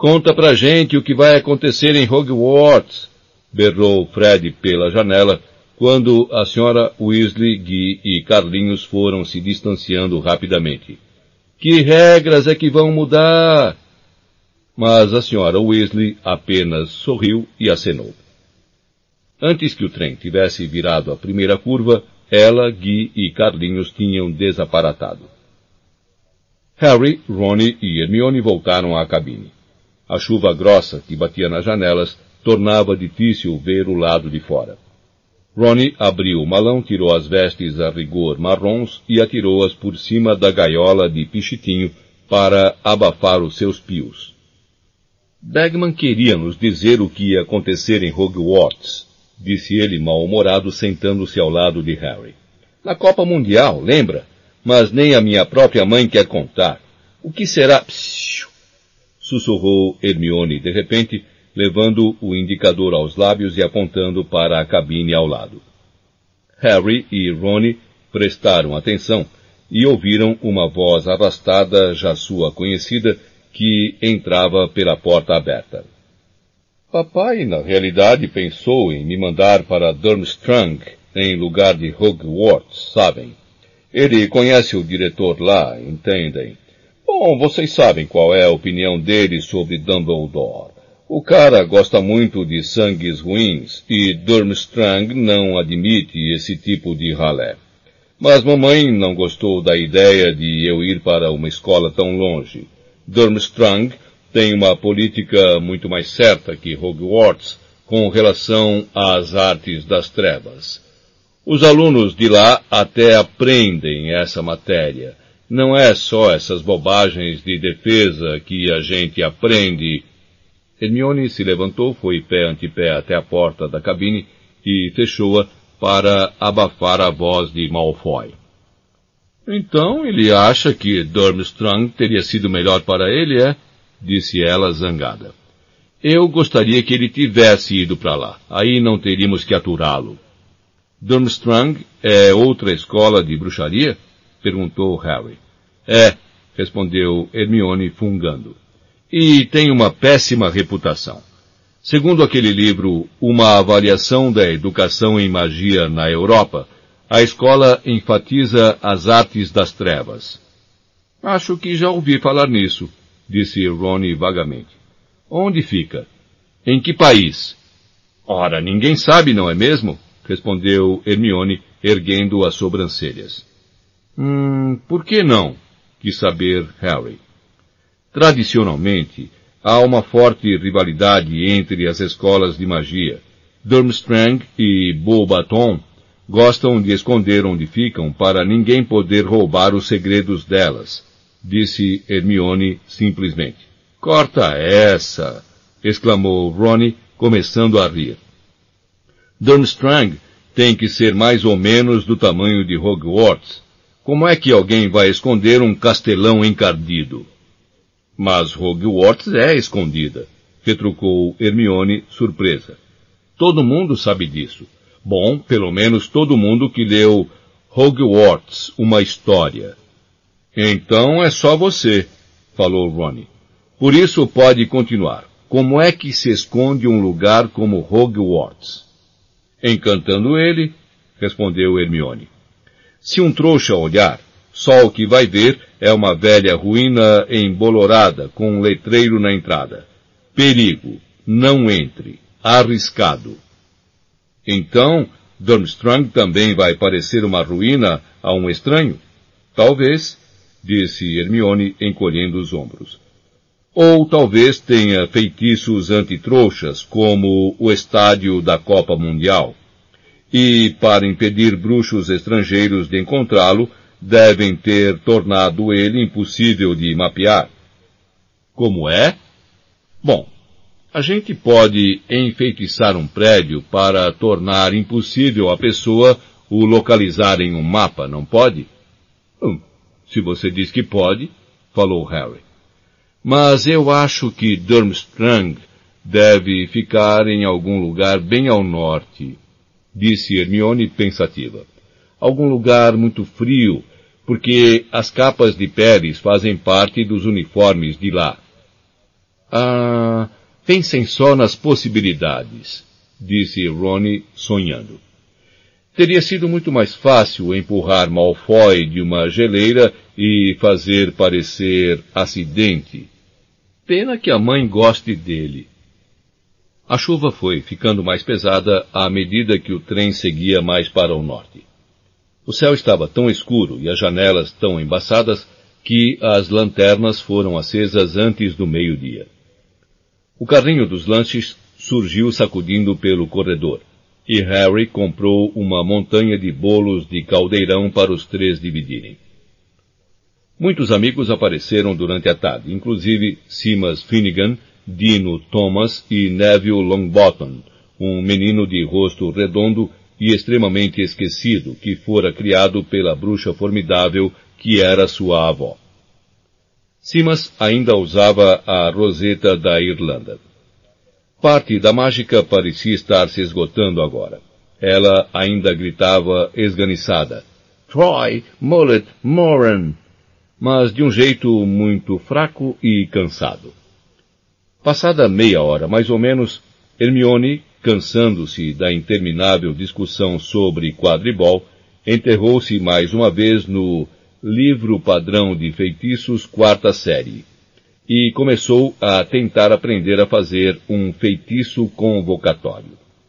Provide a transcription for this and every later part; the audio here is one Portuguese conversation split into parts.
Conta pra gente o que vai acontecer em Hogwarts, berrou Fred pela janela, quando a senhora Weasley, Guy e Carlinhos foram se distanciando rapidamente. Que regras é que vão mudar? Mas a senhora Weasley apenas sorriu e acenou. Antes que o trem tivesse virado a primeira curva, ela, Guy e Carlinhos tinham desaparatado. Harry, Ron e Hermione voltaram à cabine. A chuva grossa que batia nas janelas tornava difícil ver o lado de fora. Ron abriu o malão, tirou as vestes a rigor marrons e atirou-as por cima da gaiola de Pichitinho para abafar os seus pios. Bagman queria nos dizer o que ia acontecer em Hogwarts, disse ele mal-humorado, sentando-se ao lado de Harry. Na Copa Mundial, lembra? Mas nem a minha própria mãe quer contar. O que será? Psiu! Sussurrou Hermione de repente, levando o indicador aos lábios e apontando para a cabine ao lado. Harry e Ron prestaram atenção e ouviram uma voz arrastada, já sua conhecida, que entrava pela porta aberta. Papai, na realidade, pensou em me mandar para Durmstrang, em lugar de Hogwarts, sabem? Ele conhece o diretor lá, entendem? Bom, vocês sabem qual é a opinião dele sobre Dumbledore. O cara gosta muito de sangues ruins e Durmstrang não admite esse tipo de ralé. Mas mamãe não gostou da ideia de eu ir para uma escola tão longe. Durmstrang tem uma política muito mais certa que Hogwarts com relação às artes das trevas. Os alunos de lá até aprendem essa matéria. Não é só essas bobagens de defesa que a gente aprende. Hermione se levantou, foi pé ante pé até a porta da cabine e fechou-a para abafar a voz de Malfoy. Então ele acha que Durmstrang teria sido melhor para ele, é? Disse ela zangada. Eu gostaria que ele tivesse ido para lá. Aí não teríamos que aturá-lo. Durmstrang é outra escola de bruxaria? Perguntou Harry. É, respondeu Hermione fungando. E tem uma péssima reputação. Segundo aquele livro, Uma Avaliação da Educação em Magia na Europa, a escola enfatiza as artes das trevas. Acho que já ouvi falar nisso, disse Ron vagamente. Onde fica? Em que país? Ora, ninguém sabe, não é mesmo? Respondeu Hermione, erguendo as sobrancelhas. Por que não? Quis saber Harry. Tradicionalmente, há uma forte rivalidade entre as escolas de magia. Durmstrang e Beauxbaton gostam de esconder onde ficam para ninguém poder roubar os segredos delas, disse Hermione simplesmente. Corta essa! Exclamou Ron, começando a rir. Durmstrang tem que ser mais ou menos do tamanho de Hogwarts. Como é que alguém vai esconder um castelão encardido? Mas Hogwarts é escondida, retrucou Hermione, surpresa. Todo mundo sabe disso. Bom, pelo menos todo mundo que leu Hogwarts, uma história. Então é só você, falou Ron. Por isso pode continuar. Como é que se esconde um lugar como Hogwarts? Encantando ele, respondeu Hermione. Se um trouxa olhar, só o que vai ver é uma velha ruína embolorada com um letreiro na entrada. Perigo, não entre, arriscado. Então, Durmstrang também vai parecer uma ruína a um estranho? Talvez, disse Hermione, encolhendo os ombros. Ou talvez tenha feitiços antitrouxas, como o estádio da Copa Mundial. E, para impedir bruxos estrangeiros de encontrá-lo, devem ter tornado ele impossível de mapear. Como é? Bom, a gente pode enfeitiçar um prédio para tornar impossível a pessoa o localizar em um mapa, não pode? Se você diz que pode, falou Harry. Mas eu acho que Durmstrang deve ficar em algum lugar bem ao norte, disse Hermione pensativa. Algum lugar muito frio, porque as capas de peles fazem parte dos uniformes de lá. Pensem só nas possibilidades, disse Rony, sonhando. Teria sido muito mais fácil empurrar Malfoy de uma geleira e fazer parecer acidente. Pena que a mãe goste dele. A chuva foi ficando mais pesada à medida que o trem seguia mais para o norte. O céu estava tão escuro e as janelas tão embaçadas que as lanternas foram acesas antes do meio-dia. O carrinho dos lanches surgiu sacudindo pelo corredor, e Harry comprou uma montanha de bolos de caldeirão para os três dividirem. Muitos amigos apareceram durante a tarde, inclusive Seamus Finnegan, Dino Thomas e Neville Longbottom, um menino de rosto redondo e extremamente esquecido, que fora criado pela bruxa formidável que era sua avó. Seamus ainda usava a roseta da Irlanda. Parte da mágica parecia estar se esgotando agora. Ela ainda gritava esganiçada, Troy, Mullet, Moran, mas de um jeito muito fraco e cansado. Passada meia hora, mais ou menos, Hermione, cansando-se da interminável discussão sobre quadribol, enterrou-se mais uma vez no Livro Padrão de Feitiços, 4ª série, e começou a tentar aprender a fazer um feitiço convocatório.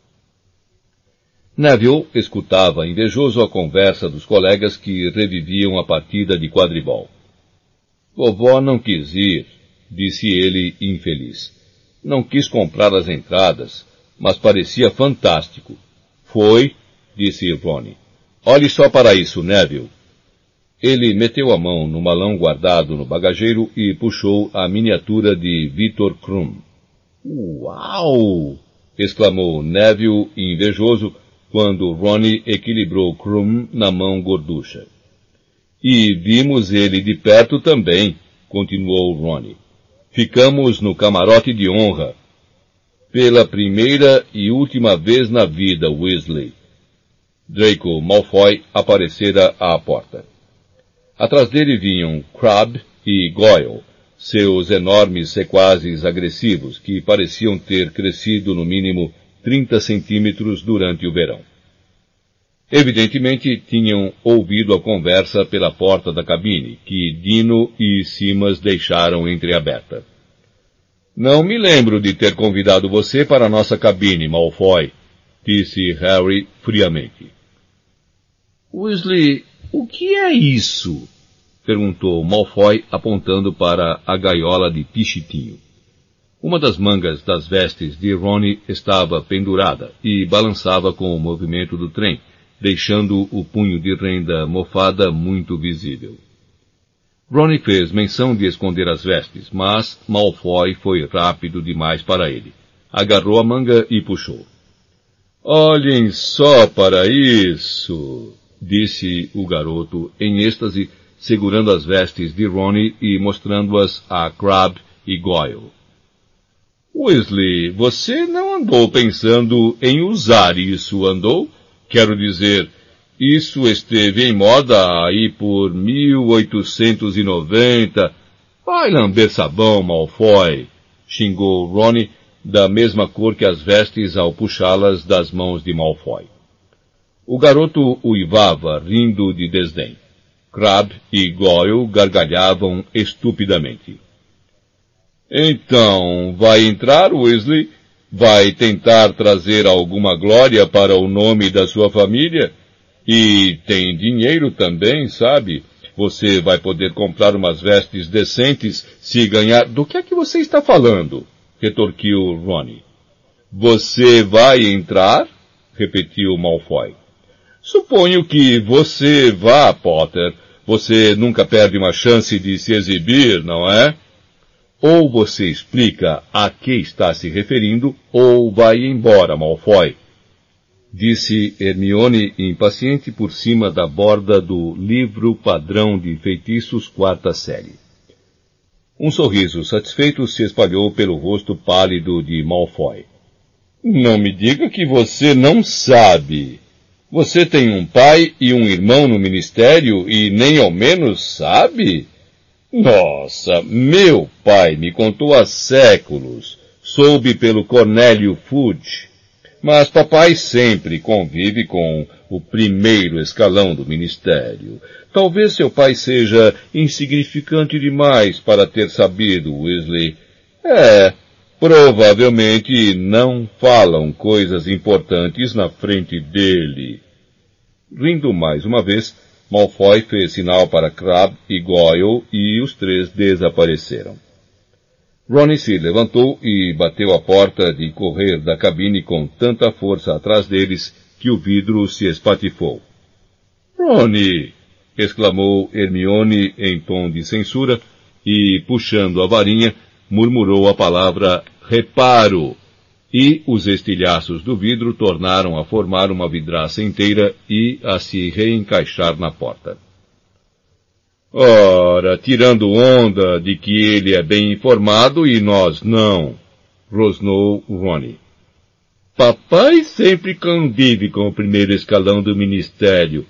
Neville escutava invejoso a conversa dos colegas que reviviam a partida de quadribol. Vovó não quis ir, disse ele infeliz. Não quis comprar as entradas, mas parecia fantástico. Foi, disse Rony. Olhe só para isso, Neville. Ele meteu a mão no malão guardado no bagageiro e puxou a miniatura de Victor Krum. Uau! Exclamou Neville invejoso quando Rony equilibrou Krum na mão gorducha. E vimos ele de perto também, continuou Rony. Ficamos no camarote de honra. Pela primeira e última vez na vida, Weasley. Draco Malfoy aparecera à porta. Atrás dele vinham Crabbe e Goyle, seus enormes sequazes agressivos, que pareciam ter crescido no mínimo 30 centímetros durante o verão. Evidentemente tinham ouvido a conversa pela porta da cabine, que Dino e Simas deixaram entreaberta. Não me lembro de ter convidado você para a nossa cabine, Malfoy, disse Harry friamente. Weasley, o que é isso? Perguntou Malfoy, apontando para a gaiola de Pichitinho. Uma das mangas das vestes de Rony estava pendurada e balançava com o movimento do trem, deixando o punho de renda mofada muito visível. Rony fez menção de esconder as vestes, mas Malfoy foi rápido demais para ele. Agarrou a manga e puxou. Olhem só para isso, disse o garoto em êxtase, segurando as vestes de Rony e mostrando-as a Crabbe e Goyle. Weasley, você não andou pensando em usar isso, andou? Quero dizer, isso esteve em moda aí por 1890. Vai lamber sabão, Malfoy, xingou Rony, da mesma cor que as vestes ao puxá-las das mãos de Malfoy. O garoto uivava, rindo de desdém. Crabbe e Goyle gargalhavam estupidamente. Então, vai entrar, Weasley? Vai tentar trazer alguma glória para o nome da sua família? E tem dinheiro também, sabe? Você vai poder comprar umas vestes decentes se ganhar... Do que é que você está falando? Retorquiu Rony. Você vai entrar? Repetiu Malfoy. Suponho que você vá, Potter. Você nunca perde uma chance de se exibir, não é? Ou você explica a que está se referindo, ou vai embora, Malfoy, disse Hermione impaciente por cima da borda do Livro Padrão de Feitiços, 4ª série. Um sorriso satisfeito se espalhou pelo rosto pálido de Malfoy. Não me diga que você não sabe. Você tem um pai e um irmão no ministério e nem ao menos sabe? Nossa, meu pai me contou há séculos. Soube pelo Cornélio Fudge. Mas papai sempre convive com o primeiro escalão do ministério. Talvez seu pai seja insignificante demais para ter sabido, Weasley. Provavelmente não falam coisas importantes na frente dele. Rindo mais uma vez, Malfoy fez sinal para Crabbe e Goyle e os três desapareceram. Ron se levantou e bateu a porta de correr da cabine com tanta força atrás deles que o vidro se espatifou. Ron! Exclamou Hermione em tom de censura e, puxando a varinha, murmurou a palavra reparo, e os estilhaços do vidro tornaram a formar uma vidraça inteira e a se reencaixar na porta. Ora, tirando onda de que ele é bem informado e nós não, rosnou Rony. Papai sempre convive com o primeiro escalão do ministério.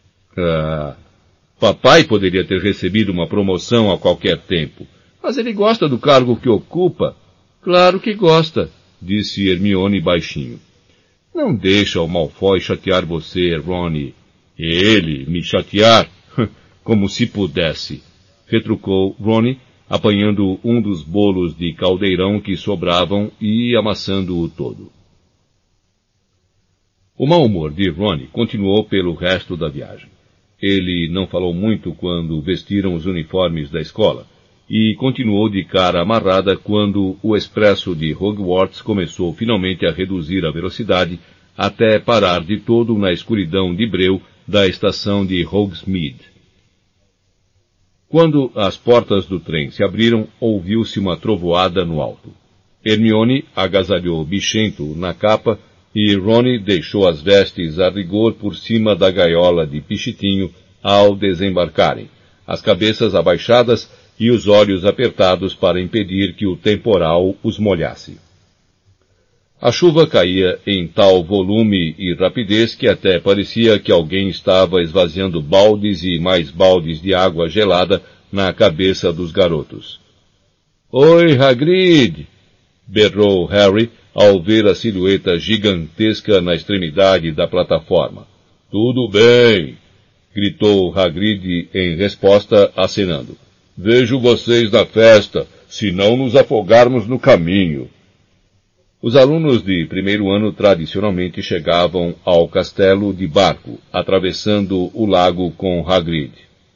Papai poderia ter recebido uma promoção a qualquer tempo, mas ele gosta do cargo que ocupa. Claro que gosta, disse Hermione baixinho. Não deixa o Malfoy chatear você, Rony. Ele me chatear? Como se pudesse, retrucou Rony, apanhando um dos bolos de caldeirão que sobravam e amassando-o todo. O mau humor de Rony continuou pelo resto da viagem. Ele não falou muito quando vestiram os uniformes da escola, e continuou de cara amarrada quando o expresso de Hogwarts começou finalmente a reduzir a velocidade até parar de todo na escuridão de breu da estação de Hogsmeade. Quando as portas do trem se abriram, ouviu-se uma trovoada no alto. Hermione agasalhou Bichento na capa e Rony deixou as vestes a rigor por cima da gaiola de Pichitinho ao desembarcarem, as cabeças abaixadas e os olhos apertados para impedir que o temporal os molhasse. A chuva caía em tal volume e rapidez que até parecia que alguém estava esvaziando baldes e mais baldes de água gelada na cabeça dos garotos. Oi, Hagrid! Berrou Harry ao ver a silhueta gigantesca na extremidade da plataforma. Tudo bem! Gritou Hagrid em resposta, acenando. Vejo vocês na festa, se não nos afogarmos no caminho. Os alunos de primeiro ano tradicionalmente chegavam ao castelo de barco, atravessando o lago com Hagrid.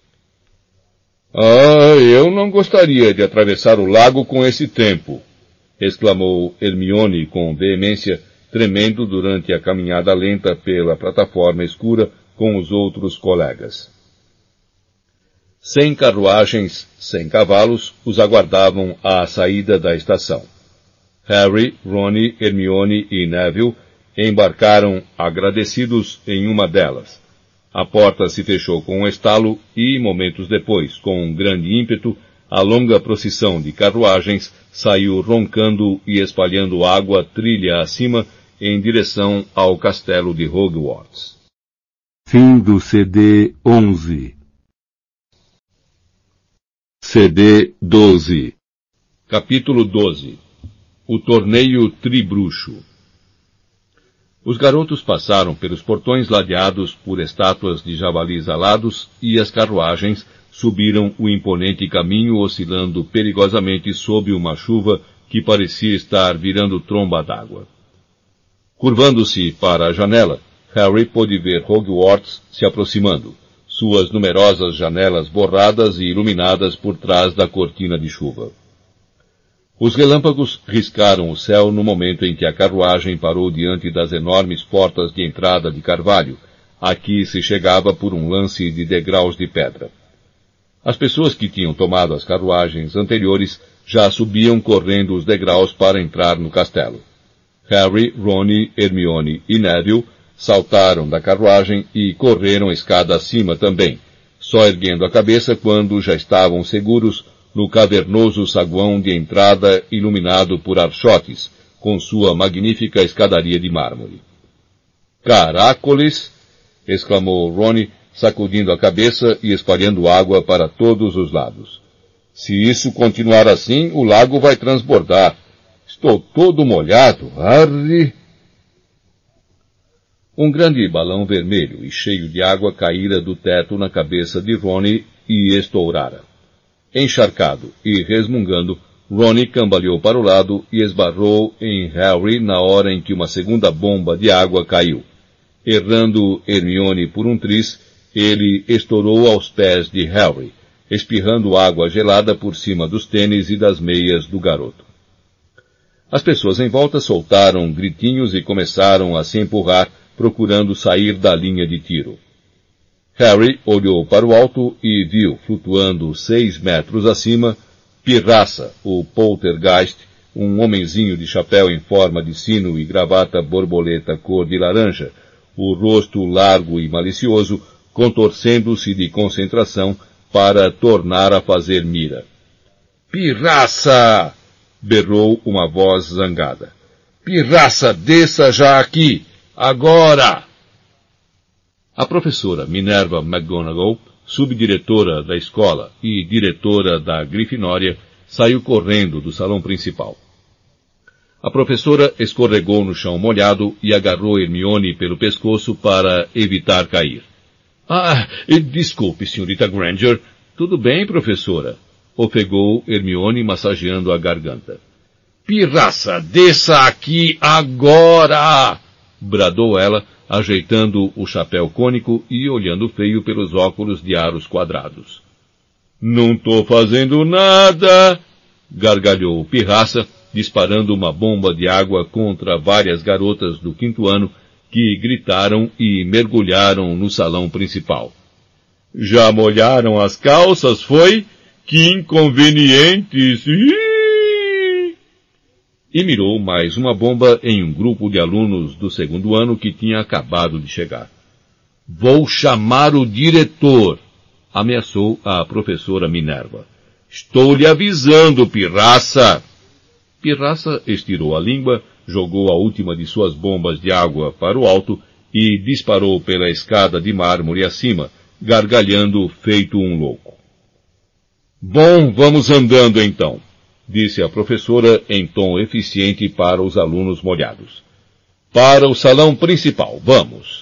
Eu não gostaria de atravessar o lago com esse tempo, exclamou Hermione com veemência, tremendo durante a caminhada lenta pela plataforma escura com os outros colegas. 100 carruagens, 100 cavalos, os aguardavam à saída da estação. Harry, Rony, Hermione e Neville embarcaram agradecidos em uma delas. A porta se fechou com um estalo e, momentos depois, com um grande ímpeto, a longa procissão de carruagens saiu roncando e espalhando água trilha acima em direção ao castelo de Hogwarts. Fim do CD 11. CD 12. Capítulo 12. O torneio tribruxo. Os garotos passaram pelos portões ladeados por estátuas de javalis alados e as carruagens subiram o imponente caminho oscilando perigosamente sob uma chuva que parecia estar virando tromba d'água. Curvando-se para a janela, Harry pôde ver Hogwarts se aproximando, suas numerosas janelas borradas e iluminadas por trás da cortina de chuva. Os relâmpagos riscaram o céu no momento em que a carruagem parou diante das enormes portas de entrada de carvalho. Aqui se chegava por um lance de degraus de pedra. As pessoas que tinham tomado as carruagens anteriores já subiam correndo os degraus para entrar no castelo. Harry, Rony, Hermione e Neville saltaram da carruagem e correram a escada acima também, só erguendo a cabeça quando já estavam seguros no cavernoso saguão de entrada iluminado por archotes, com sua magnífica escadaria de mármore. Caracoles! Exclamou Rony, sacudindo a cabeça e espalhando água para todos os lados. Se isso continuar assim, o lago vai transbordar. Estou todo molhado. Arre! Um grande balão vermelho e cheio de água caíra do teto na cabeça de Ronnie e estourara. Encharcado e resmungando, Ronnie cambaleou para o lado e esbarrou em Harry na hora em que uma segunda bomba de água caiu. Errando Hermione por um triz, ele estourou aos pés de Harry, espirrando água gelada por cima dos tênis e das meias do garoto. As pessoas em volta soltaram gritinhos e começaram a se empurrar, procurando sair da linha de tiro. Harry olhou para o alto e viu, flutuando 6 metros acima, Pirraça, o poltergeist, um homenzinho de chapéu em forma de sino e gravata borboleta cor de laranja, o rosto largo e malicioso, contorcendo-se de concentração para tornar a fazer mira. Pirraça! Berrou uma voz zangada. Pirraça, desça já aqui! Agora! A professora Minerva McGonagall, subdiretora da escola e diretora da Grifinória, saiu correndo do salão principal. A professora escorregou no chão molhado e agarrou Hermione pelo pescoço para evitar cair. Desculpe, senhorita Granger. Tudo bem, professora? Ofegou Hermione, massageando a garganta. Pirraça, desça aqui agora! Bradou ela, ajeitando o chapéu cônico e olhando feio pelos óculos de aros quadrados. Não tô fazendo nada! Gargalhou Pirraça, disparando uma bomba de água contra várias garotas do 5º ano que gritaram e mergulharam no salão principal. Já molharam as calças, foi? Que inconvenientes! E mirou mais uma bomba em um grupo de alunos do 2º ano que tinha acabado de chegar. Vou chamar o diretor! Ameaçou a professora Minerva. Estou lhe avisando, Pirraça! Pirraça estirou a língua, jogou a última de suas bombas de água para o alto e disparou pela escada de mármore acima, gargalhando feito um louco. Bom, vamos andando então, disse a professora em tom eficiente para os alunos molhados. Para o salão principal, vamos!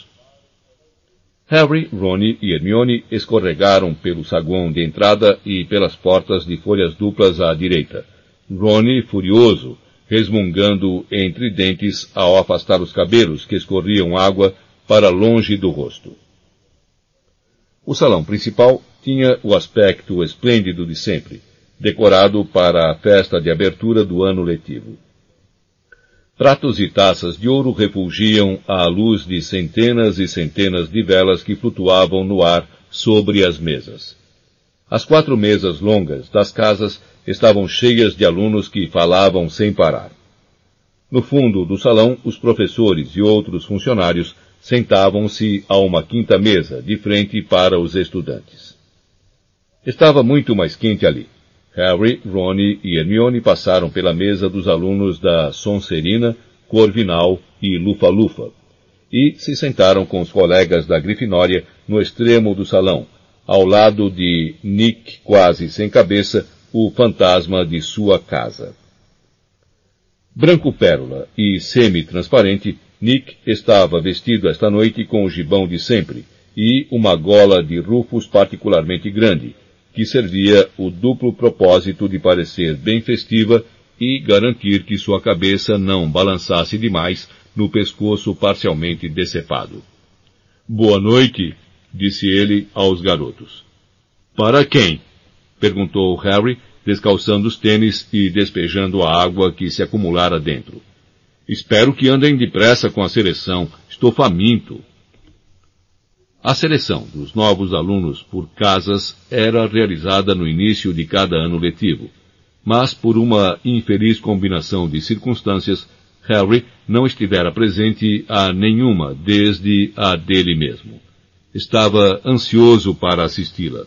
Harry, Ron e Hermione escorregaram pelo saguão de entrada e pelas portas de folhas duplas à direita. Ron, furioso, resmungando entre dentes ao afastar os cabelos que escorriam água para longe do rosto. O salão principal tinha o aspecto esplêndido de sempre, decorado para a festa de abertura do ano letivo. Pratos e taças de ouro refulgiam à luz de centenas e centenas de velas que flutuavam no ar sobre as mesas. As 4 mesas longas das casas estavam cheias de alunos que falavam sem parar. No fundo do salão, os professores e outros funcionários sentavam-se a uma 5ª mesa, de frente para os estudantes. Estava muito mais quente ali. Harry, Ron e Hermione passaram pela mesa dos alunos da Sonserina, Corvinal e Lufa-Lufa, e se sentaram com os colegas da Grifinória no extremo do salão, ao lado de Nick, quase sem cabeça, o fantasma de sua casa. Branco pérola e semi-transparente, Nick estava vestido esta noite com o gibão de sempre e uma gola de rufos particularmente grande, que servia o duplo propósito de parecer bem festiva e garantir que sua cabeça não balançasse demais no pescoço parcialmente decepado. Boa noite, disse ele aos garotos. Para quem? Perguntou Harry, descalçando os tênis e despejando a água que se acumulara dentro. Espero que andem depressa com a seleção. Estou faminto. A seleção dos novos alunos por casas era realizada no início de cada ano letivo, mas por uma infeliz combinação de circunstâncias, Harry não estivera presente a nenhuma desde a dele mesmo. Estava ansioso para assisti-la.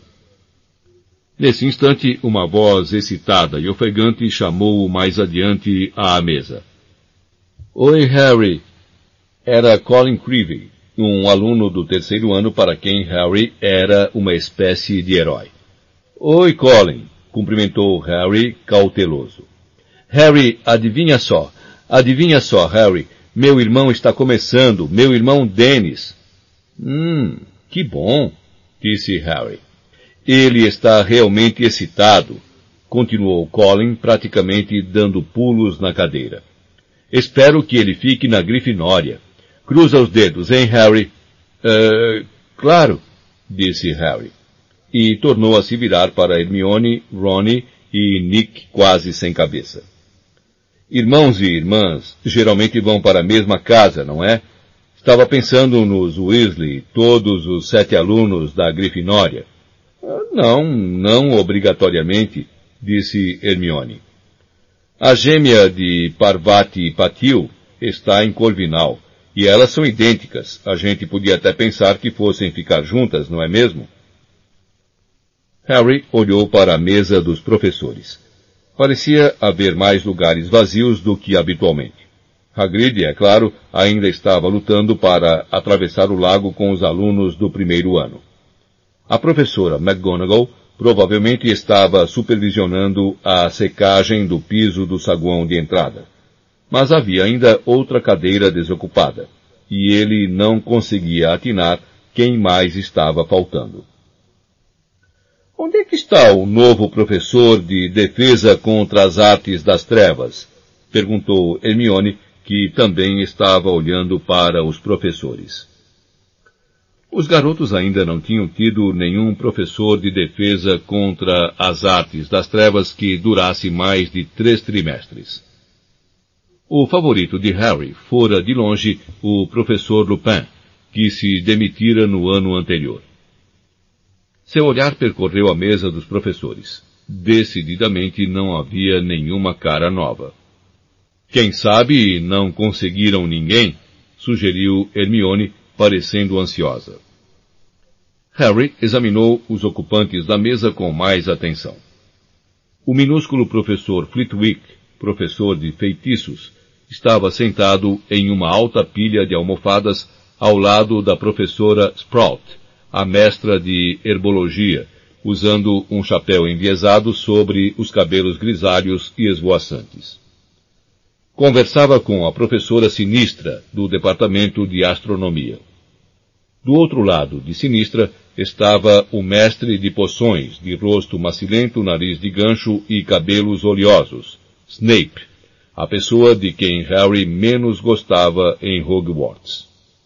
Nesse instante, uma voz excitada e ofegante chamou-o mais adiante à mesa. Oi, Harry. Era Colin Creevey, um aluno do 3º ano para quem Harry era uma espécie de herói. Oi, Colin. cumprimentou Harry cauteloso. Harry, adivinha só, Harry, meu irmão está começando, meu irmão Dennis. Que bom, disse Harry. Ele está realmente excitado, continuou Colin, praticamente dando pulos na cadeira. Espero que ele fique na Grifinória. Cruza os dedos, hein, Harry? Claro, disse Harry. E tornou a se virar para Hermione, Ron e Nick quase sem cabeça. Irmãos e irmãs geralmente vão para a mesma casa, não é? Estava pensando nos Weasley, todos os 7 alunos da Grifinória. Não obrigatoriamente, disse Hermione. A gêmea de Parvati Patil está em Corvinal, e elas são idênticas. A gente podia até pensar que fossem ficar juntas, não é mesmo? Harry olhou para a mesa dos professores. Parecia haver mais lugares vazios do que habitualmente. Hagrid, é claro, ainda estava lutando para atravessar o lago com os alunos do primeiro ano. A professora McGonagall provavelmente estava supervisionando a secagem do piso do saguão de entrada. Mas havia ainda outra cadeira desocupada, e ele não conseguia atinar quem mais estava faltando. Onde é que está o novo professor de defesa contra as artes das trevas? Perguntou Hermione, que também estava olhando para os professores. Os garotos ainda não tinham tido nenhum professor de defesa contra as artes das trevas que durasse mais de 3 trimestres. O favorito de Harry fora, de longe, o professor Lupin, que se demitira no ano anterior. Seu olhar percorreu a mesa dos professores. Decididamente não havia nenhuma cara nova. Quem sabe não conseguiram ninguém? Sugeriu Hermione, parecendo ansiosa. Harry examinou os ocupantes da mesa com mais atenção. O minúsculo professor Flitwick, professor de feitiços, estava sentado em uma alta pilha de almofadas ao lado da professora Sprout, a mestra de herbologia, usando um chapéu enviesado sobre os cabelos grisalhos e esvoaçantes. Conversava com a professora Sinistra, do departamento de astronomia. Do outro lado de Sinistra estava o mestre de poções, de rosto macilento, nariz de gancho e cabelos oleosos, Snape, a pessoa de quem Harry menos gostava em Hogwarts.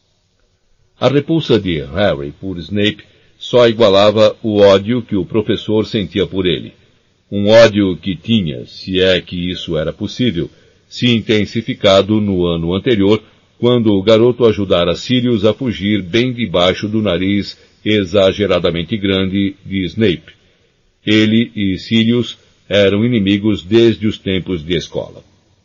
A repulsa de Harry por Snape só igualava o ódio que o professor sentia por ele. Um ódio que tinha, se é que isso era possível, se intensificado no ano anterior, quando o garoto ajudara Sirius a fugir bem debaixo do nariz exageradamente grande de Snape. Ele e Sirius eram inimigos desde os tempos de escola.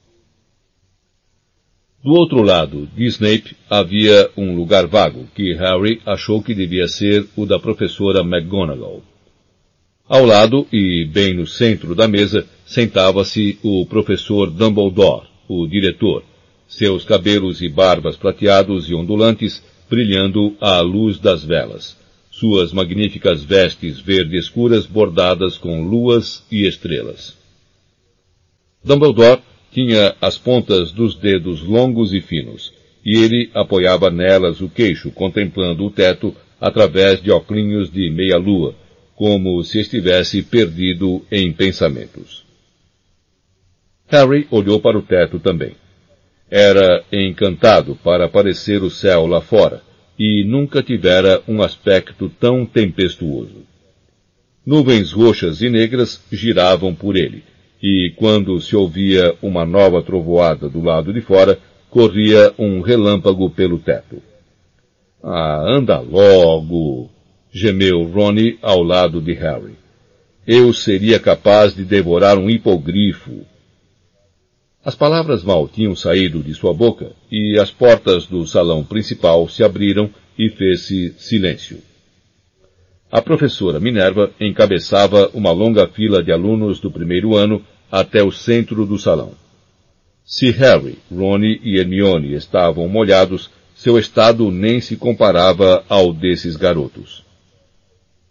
Do outro lado de Snape havia um lugar vago, que Harry achou que devia ser o da professora McGonagall. Ao lado, e bem no centro da mesa, sentava-se o professor Dumbledore, o diretor, seus cabelos e barbas prateados e ondulantes brilhando à luz das velas, suas magníficas vestes verde escuras bordadas com luas e estrelas. Dumbledore tinha as pontas dos dedos longos e finos, e ele apoiava nelas o queixo, contemplando o teto através de óculos de meia-lua, como se estivesse perdido em pensamentos. Harry olhou para o teto também. Era encantado para aparecer o céu lá fora, e nunca tivera um aspecto tão tempestuoso. Nuvens roxas e negras giravam por ele, e quando se ouvia uma nova trovoada do lado de fora, corria um relâmpago pelo teto. Ah, anda logo! Gemeu Ron ao lado de Harry. Eu seria capaz de devorar um hipogrifo. As palavras mal tinham saído de sua boca, e as portas do salão principal se abriram e fez-se silêncio. A professora Minerva encabeçava uma longa fila de alunos do primeiro ano até o centro do salão. Se Harry, Ron e Hermione estavam molhados, seu estado nem se comparava ao desses garotos.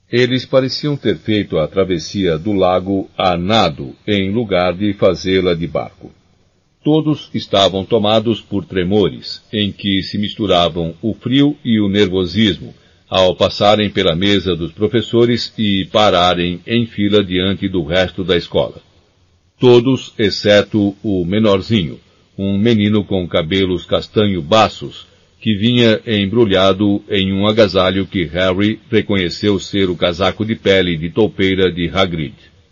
Eles pareciam ter feito a travessia do lago a nado, em lugar de fazê-la de barco. Todos estavam tomados por tremores, em que se misturavam o frio e o nervosismo, ao passarem pela mesa dos professores e pararem em fila diante do resto da escola. Todos, exceto o menorzinho, um menino com cabelos castanho-baços, que vinha embrulhado em um agasalho que Harry reconheceu ser o casaco de pele de toupeira de Hagrid.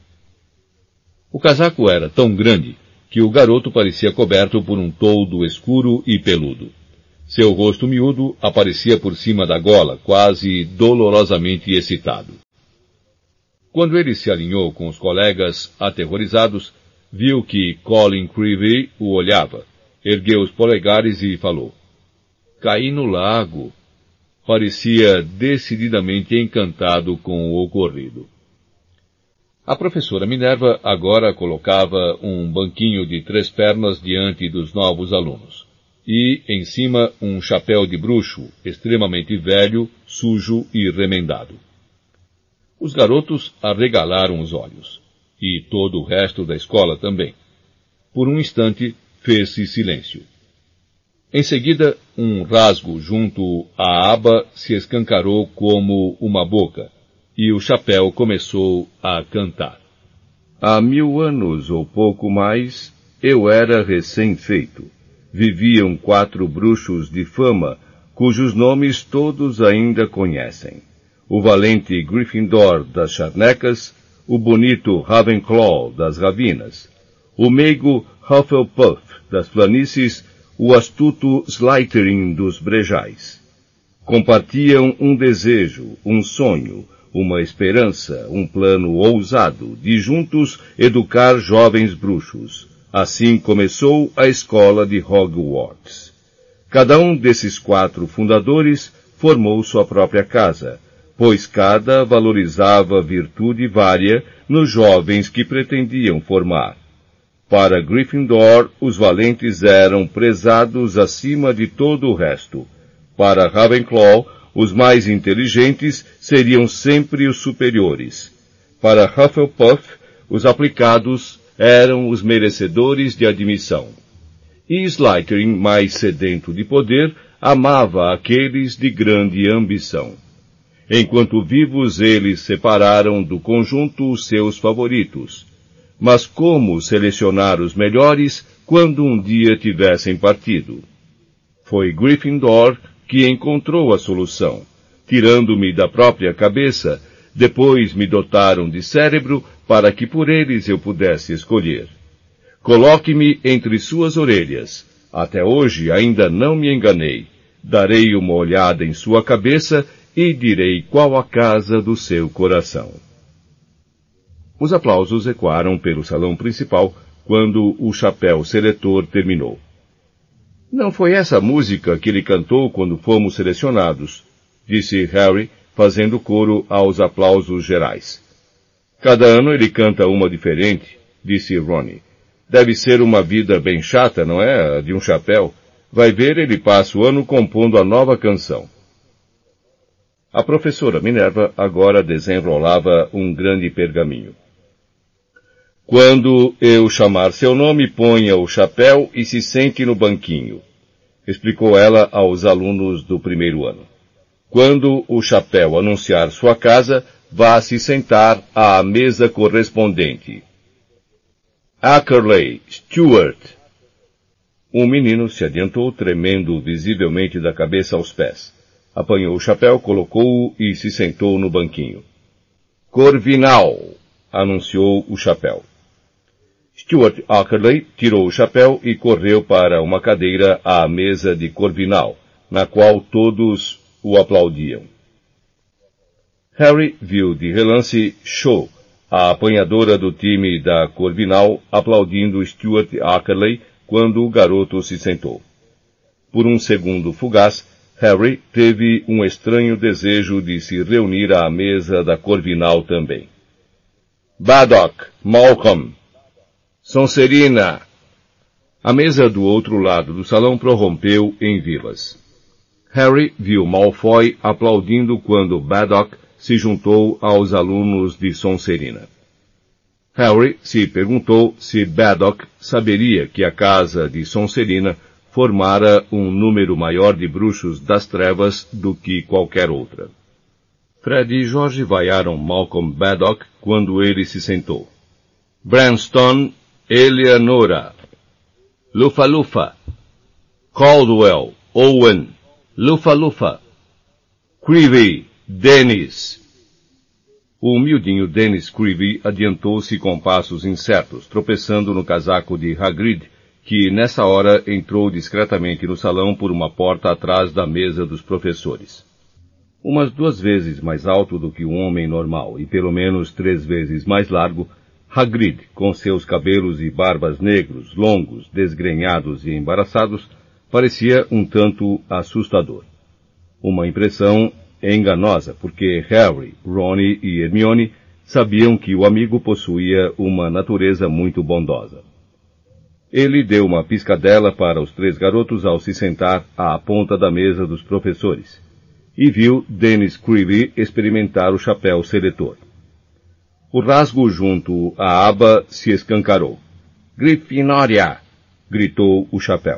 O casaco era tão grande que o garoto parecia coberto por um toldo escuro e peludo. Seu rosto miúdo aparecia por cima da gola, quase dolorosamente excitado. Quando ele se alinhou com os colegas aterrorizados, viu que Colin Creevey o olhava, ergueu os polegares e falou: "Caí no lago." Parecia decididamente encantado com o ocorrido. A professora Minerva agora colocava um banquinho de 3 pernas diante dos novos alunos, e, em cima, um chapéu de bruxo, extremamente velho, sujo e remendado. Os garotos arregalaram os olhos, e todo o resto da escola também. Por um instante, fez-se silêncio. Em seguida, um rasgo junto à aba se escancarou como uma boca, e o chapéu começou a cantar. Há 1000 anos ou pouco mais, eu era recém-feito. Viviam 4 bruxos de fama, cujos nomes todos ainda conhecem. O valente Gryffindor das charnecas, o bonito Ravenclaw das ravinas, o meigo Hufflepuff das planícies, o astuto Slytherin dos brejais. Compartiam um desejo, um sonho, uma esperança, um plano ousado de juntos educar jovens bruxos. Assim começou a escola de Hogwarts. Cada um desses 4 fundadores formou sua própria casa, pois cada valorizava virtude vária nos jovens que pretendiam formar. Para Gryffindor, os valentes eram prezados acima de todo o resto. Para Ravenclaw, os mais inteligentes seriam sempre os superiores. Para Hufflepuff, os aplicados eram os merecedores de admissão. E Slytherin, mais sedento de poder, amava aqueles de grande ambição. Enquanto vivos, eles separaram do conjunto os seus favoritos. Mas como selecionar os melhores quando um dia tivessem partido? Foi Gryffindor que encontrou a solução. Tirando-me da própria cabeça, depois me dotaram de cérebro para que por eles eu pudesse escolher. Coloque-me entre suas orelhas. Até hoje ainda não me enganei. Darei uma olhada em sua cabeça e direi qual a casa do seu coração. Os aplausos ecoaram pelo salão principal quando o chapéu seletor terminou. Não foi essa música que ele cantou quando fomos selecionados, disse Harry, fazendo coro aos aplausos gerais. Cada ano ele canta uma diferente, disse Rony. Deve ser uma vida bem chata, não é? A de um chapéu. Vai ver, ele passa o ano compondo a nova canção. A professora Minerva agora desenrolava um grande pergaminho. Quando eu chamar seu nome, ponha o chapéu e se sente no banquinho, explicou ela aos alunos do primeiro ano. Quando o chapéu anunciar sua casa, vá se sentar à mesa correspondente. Ackerley, Stuart. Um menino se adiantou, tremendo visivelmente da cabeça aos pés. Apanhou o chapéu, colocou-o e se sentou no banquinho. Corvinal, anunciou o chapéu. Stuart Ackerley tirou o chapéu e correu para uma cadeira à mesa de Corvinal, na qual todos o aplaudiam. Harry viu de relance Cho, a apanhadora do time da Corvinal, aplaudindo Stuart Ackerley quando o garoto se sentou. Por um segundo fugaz, Harry teve um estranho desejo de se reunir à mesa da Corvinal também. Baddock, Malcolm, Sonserina. A mesa do outro lado do salão prorrompeu em vivas. Harry viu Malfoy aplaudindo quando Baddock se juntou aos alunos de Sonserina. Harry se perguntou se Baddock saberia que a casa de Sonserina formara um número maior de bruxos das trevas do que qualquer outra. Fred e George vaiaram Malcolm Baddock quando ele se sentou. Branston, Eleanora, Lufa-Lufa, Caldwell, Owen, Lufa-Lufa, Creevy, Dennis. O miudinho Dennis Creevy adiantou-se com passos incertos, tropeçando no casaco de Hagrid, que nessa hora entrou discretamente no salão por uma porta atrás da mesa dos professores. Umas 2 vezes mais alto do que um homem normal e pelo menos 3 vezes mais largo, Hagrid, com seus cabelos e barbas negros, longos, desgrenhados e embaraçados, parecia um tanto assustador. Uma impressão enganosa, porque Harry, Ron e Hermione sabiam que o amigo possuía uma natureza muito bondosa. Ele deu uma piscadela para os 3 garotos ao se sentar à ponta da mesa dos professores, e viu Dennis Creevy experimentar o chapéu seletor. O rasgo junto à aba se escancarou. "Grifinória!" gritou o chapéu.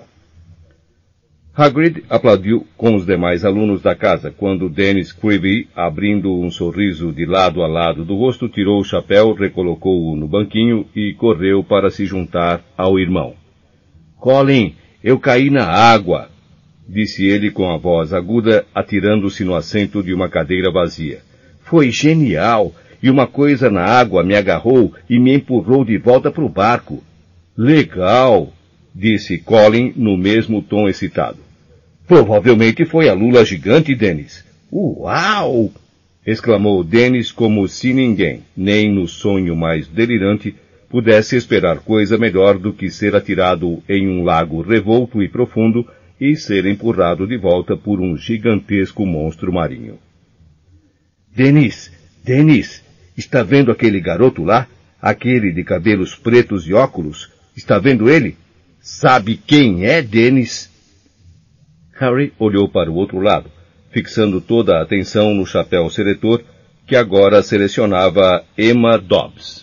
Hagrid aplaudiu com os demais alunos da casa, quando Dennis Creevy, abrindo um sorriso de lado a lado do rosto, tirou o chapéu, recolocou-o no banquinho e correu para se juntar ao irmão. "Colin, eu caí na água!" disse ele com a voz aguda, atirando-se no assento de uma cadeira vazia. "Foi genial! E uma coisa na água me agarrou e me empurrou de volta para o barco." "Legal!" disse Colin no mesmo tom excitado. "Provavelmente foi a lula gigante, Dennis." "Uau!" exclamou Dennis como se ninguém, nem no sonho mais delirante, pudesse esperar coisa melhor do que ser atirado em um lago revolto e profundo e ser empurrado de volta por um gigantesco monstro marinho. "Dennis, está vendo aquele garoto lá? Aquele de cabelos pretos e óculos? Está vendo ele? Sabe quem é, Dennis?" Harry olhou para o outro lado, fixando toda a atenção no chapéu seletor, que agora selecionava Emma Dobbs.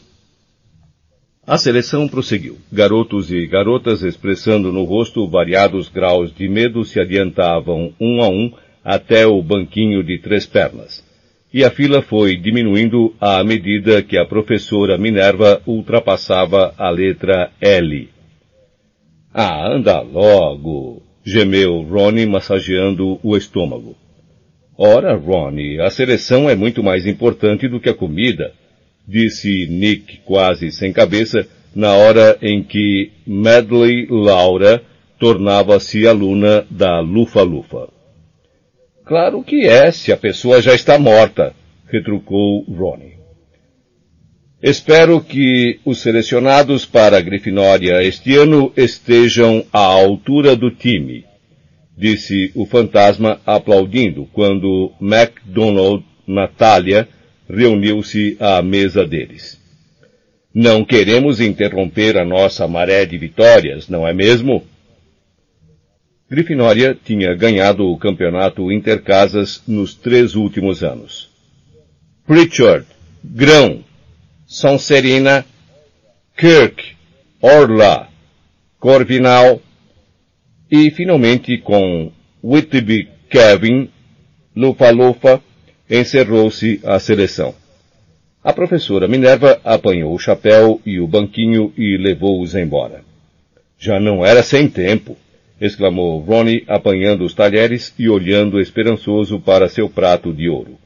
A seleção prosseguiu. Garotos e garotas, expressando no rosto variados graus de medo, se adiantavam um a um até o banquinho de 3 pernas. E a fila foi diminuindo à medida que a professora Minerva ultrapassava a letra L. "Ah, anda logo!" gemeu Ron, massageando o estômago. "Ora, Ron, a seleção é muito mais importante do que a comida", disse Nick quase sem cabeça, na hora em que Medley Laura tornava-se aluna da Lufa-Lufa. "Claro que é, se a pessoa já está morta", retrucou Ron. "Espero que os selecionados para a Grifinória este ano estejam à altura do time", disse o fantasma aplaudindo quando MacDonald Natalia reuniu-se à mesa deles. "Não queremos interromper a nossa maré de vitórias, não é mesmo?" Grifinória tinha ganhado o campeonato intercasas nos 3 últimos anos. Pritchard, Grão, Sonserina, Kirk, Orla, Corvinal e, finalmente, com Whitby Kevin, Lufa-Lufa, encerrou-se a seleção. A professora Minerva apanhou o chapéu e o banquinho e levou-os embora. "Já não era sem tempo", exclamou Ron, apanhando os talheres e olhando esperançoso para seu prato de ouro.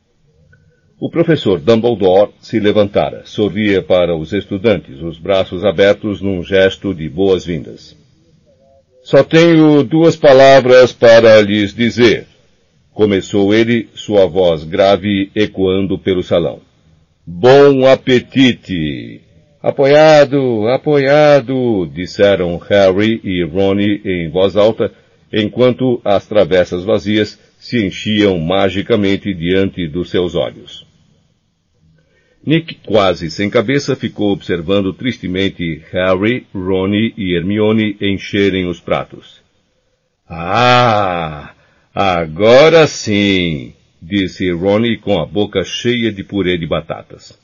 O professor Dumbledore se levantara, sorria para os estudantes, os braços abertos num gesto de boas-vindas. "Só tenho 2 palavras para lhes dizer", começou ele, sua voz grave ecoando pelo salão. "Bom apetite!" "Apoiado, apoiado!" disseram Harry e Ron em voz alta, enquanto as travessas vazias se enchiam magicamente diante dos seus olhos. Nick, quase sem cabeça, ficou observando tristemente Harry, Ron e Hermione encherem os pratos. "Ah, agora sim!" disse Ronnie com a boca cheia de purê de batatas.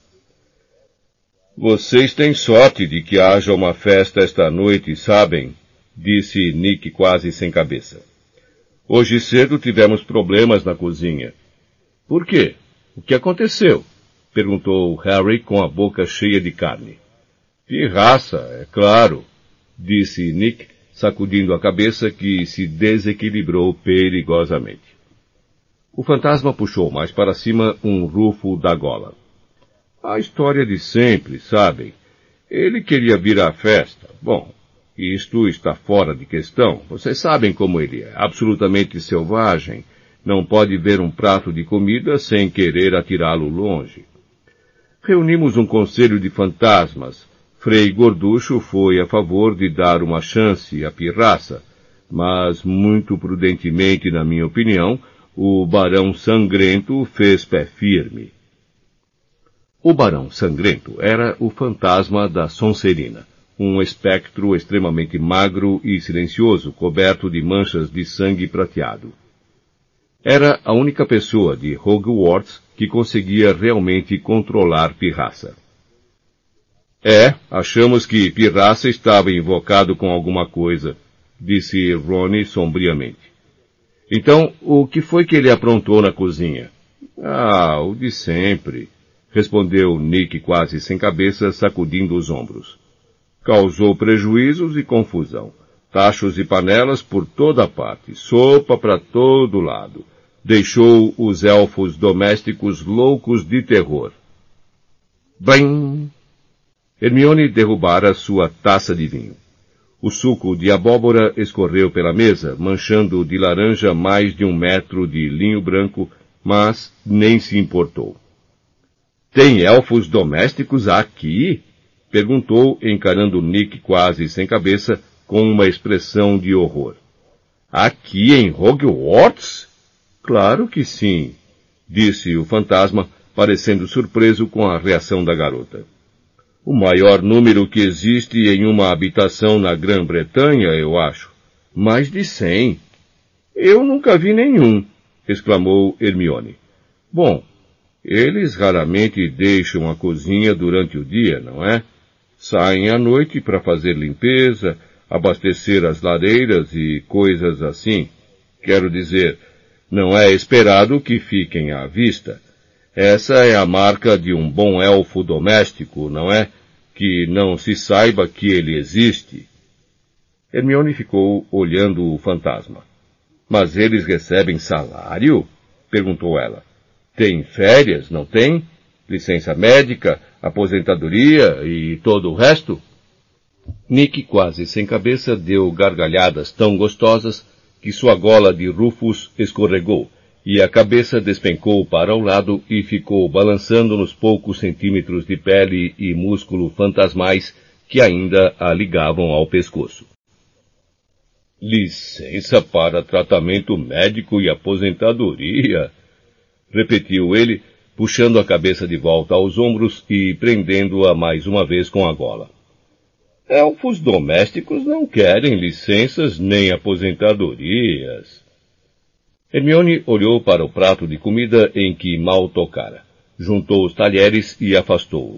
Vocês têm sorte de que haja uma festa esta noite, sabem? Disse Nick quase sem cabeça. Hoje cedo tivemos problemas na cozinha. Por quê? O que aconteceu? Perguntou Harry com a boca cheia de carne. Pirraça, é claro, disse Nick, sacudindo a cabeça que se desequilibrou perigosamente. O fantasma puxou mais para cima um rufo da gola. A história de sempre, sabem? Ele queria vir à festa. Bom, isto está fora de questão. Vocês sabem como ele é. Absolutamente selvagem. Não pode ver um prato de comida sem querer atirá-lo longe. Reunimos um conselho de fantasmas. Frei Gorducho foi a favor de dar uma chance à pirraça, mas, muito prudentemente, na minha opinião, o Barão Sangrento fez pé firme. O Barão Sangrento era o fantasma da Sonserina, um espectro extremamente magro e silencioso, coberto de manchas de sangue prateado. Era a única pessoa de Hogwarts que conseguia realmente controlar Pirraça. Achamos que Pirraça estava invocado com alguma coisa, disse Rony sombriamente. Então, o que foi que ele aprontou na cozinha? O de sempre, respondeu Nick quase sem cabeça, sacudindo os ombros. Causou prejuízos e confusão. Tachos e panelas por toda parte, sopa para todo lado. Deixou os elfos domésticos loucos de terror. Bem! Hermione derrubara sua taça de vinho. O suco de abóbora escorreu pela mesa, manchando de laranja mais de 1 metro de linho branco, mas nem se importou. Tem elfos domésticos aqui? Perguntou, encarando Nick quase sem cabeça, com uma expressão de horror. Aqui em Hogwarts? Claro que sim, disse o fantasma, parecendo surpreso com a reação da garota. O maior número que existe em uma habitação na Grã-Bretanha, eu acho. Mais de 100. Eu nunca vi nenhum, exclamou Hermione. Bom, eles raramente deixam a cozinha durante o dia, não é? Saem à noite para fazer limpeza, abastecer as lareiras e coisas assim. Quero dizer, não é esperado que fiquem à vista. Essa é a marca de um bom elfo doméstico, não é? Que não se saiba que ele existe. Hermione ficou olhando o fantasma. Mas eles recebem salário? Perguntou ela. Tem férias, não tem? Licença médica, aposentadoria e todo o resto? Nick, quase sem cabeça, deu gargalhadas tão gostosas que sua gola de Rufus escorregou, e a cabeça despencou para o lado e ficou balançando nos poucos centímetros de pele e músculo fantasmais que ainda a ligavam ao pescoço. Licença para tratamento médico e aposentadoria, repetiu ele, puxando a cabeça de volta aos ombros e prendendo-a mais uma vez com a gola. Elfos domésticos não querem licenças nem aposentadorias. Hermione olhou para o prato de comida em que mal tocara, juntou os talheres e afastou-o.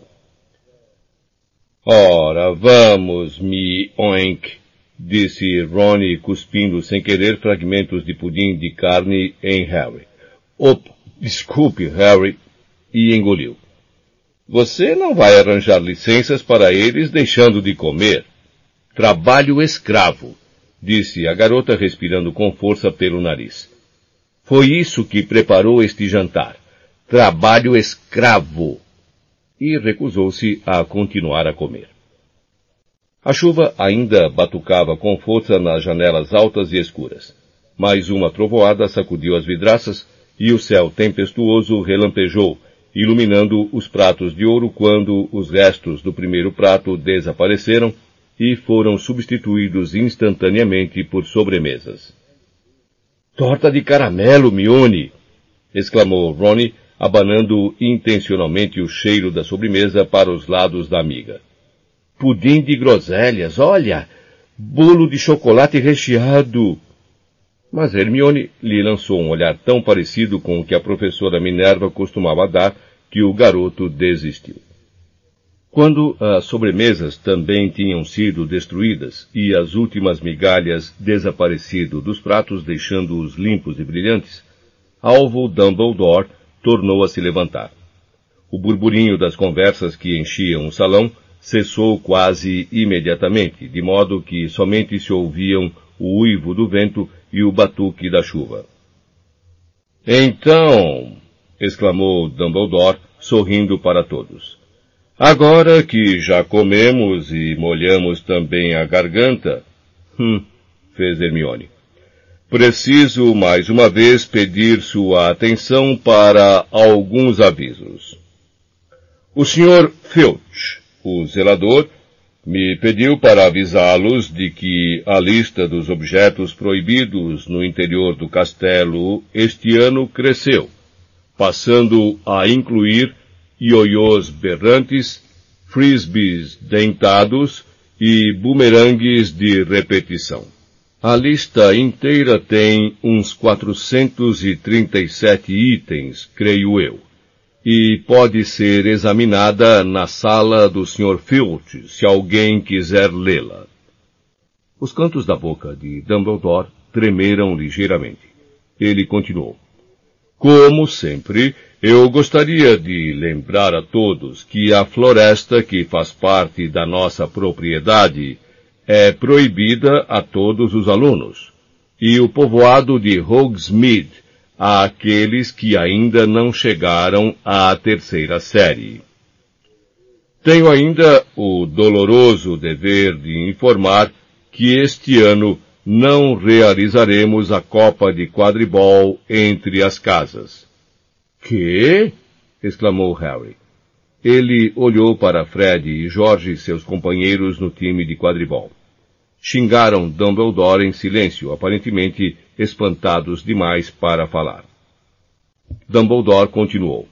Ora, vamos, oink, disse Ronnie, cuspindo sem querer fragmentos de pudim de carne em Harry. Desculpe, Harry, e engoliu. Você não vai arranjar licenças para eles deixando de comer. Trabalho escravo, disse a garota respirando com força pelo nariz. Foi isso que preparou este jantar. Trabalho escravo. E recusou-se a continuar a comer. A chuva ainda batucava com força nas janelas altas e escuras. Mais uma trovoada sacudiu as vidraças e o céu tempestuoso relampejou, iluminando os pratos de ouro quando os restos do primeiro prato desapareceram e foram substituídos instantaneamente por sobremesas. Torta de caramelo, Mione! Exclamou Ronnie, abanando intencionalmente o cheiro da sobremesa para os lados da amiga. Pudim de groselhas, olha! Bolo de chocolate recheado! Mas Hermione lhe lançou um olhar tão parecido com o que a professora Minerva costumava dar que o garoto desistiu. Quando as sobremesas também tinham sido destruídas e as últimas migalhas desaparecido dos pratos, deixando-os limpos e brilhantes, Alvo Dumbledore tornou a se levantar. O burburinho das conversas que enchiam o salão cessou quase imediatamente, de modo que somente se ouviam o uivo do vento e o batuque da chuva. Então, exclamou Dumbledore, sorrindo para todos. Agora que já comemos e molhamos também a garganta, fez Hermione. Preciso mais uma vez pedir sua atenção para alguns avisos. O Sr. Filch, o zelador, me pediu para avisá-los de que a lista dos objetos proibidos no interior do castelo este ano cresceu, passando a incluir ioiôs berrantes, frisbees dentados e bumerangues de repetição. A lista inteira tem uns 437 itens, creio eu, e pode ser examinada na sala do Sr. Filch, se alguém quiser lê-la. Os cantos da boca de Dumbledore tremeram ligeiramente. Ele continuou. Como sempre, eu gostaria de lembrar a todos que a floresta que faz parte da nossa propriedade é proibida a todos os alunos, e o povoado de Hogsmeade àqueles que ainda não chegaram à terceira série. Tenho ainda o doloroso dever de informar que este ano não realizaremos a Copa de Quadribol entre as casas. Quê? Exclamou Harry. Ele olhou para Fred e George, seus companheiros no time de quadribol. Xingaram Dumbledore em silêncio, aparentemente espantados demais para falar. Dumbledore continuou.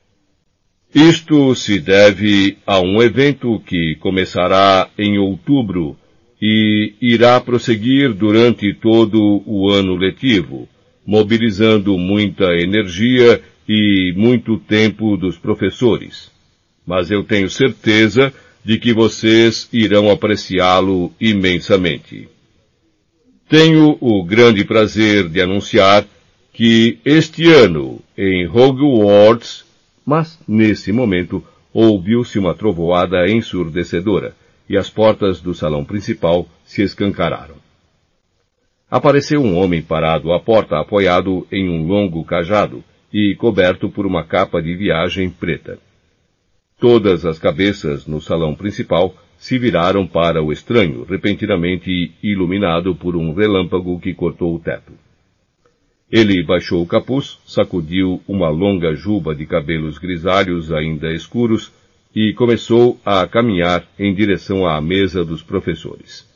Isto se deve a um evento que começará em outubro e irá prosseguir durante todo o ano letivo, mobilizando muita energia e muito tempo dos professores. Mas eu tenho certeza de que vocês irão apreciá-lo imensamente. Tenho o grande prazer de anunciar que este ano, em Hogwarts, mas nesse momento ouviu-se uma trovoada ensurdecedora e as portas do salão principal se escancararam. Apareceu um homem parado à porta, apoiado em um longo cajado e coberto por uma capa de viagem preta. Todas as cabeças no salão principal se viraram para o estranho, repentinamente iluminado por um relâmpago que cortou o teto. Ele baixou o capuz, sacudiu uma longa juba de cabelos grisalhos ainda escuros e começou a caminhar em direção à mesa dos professores.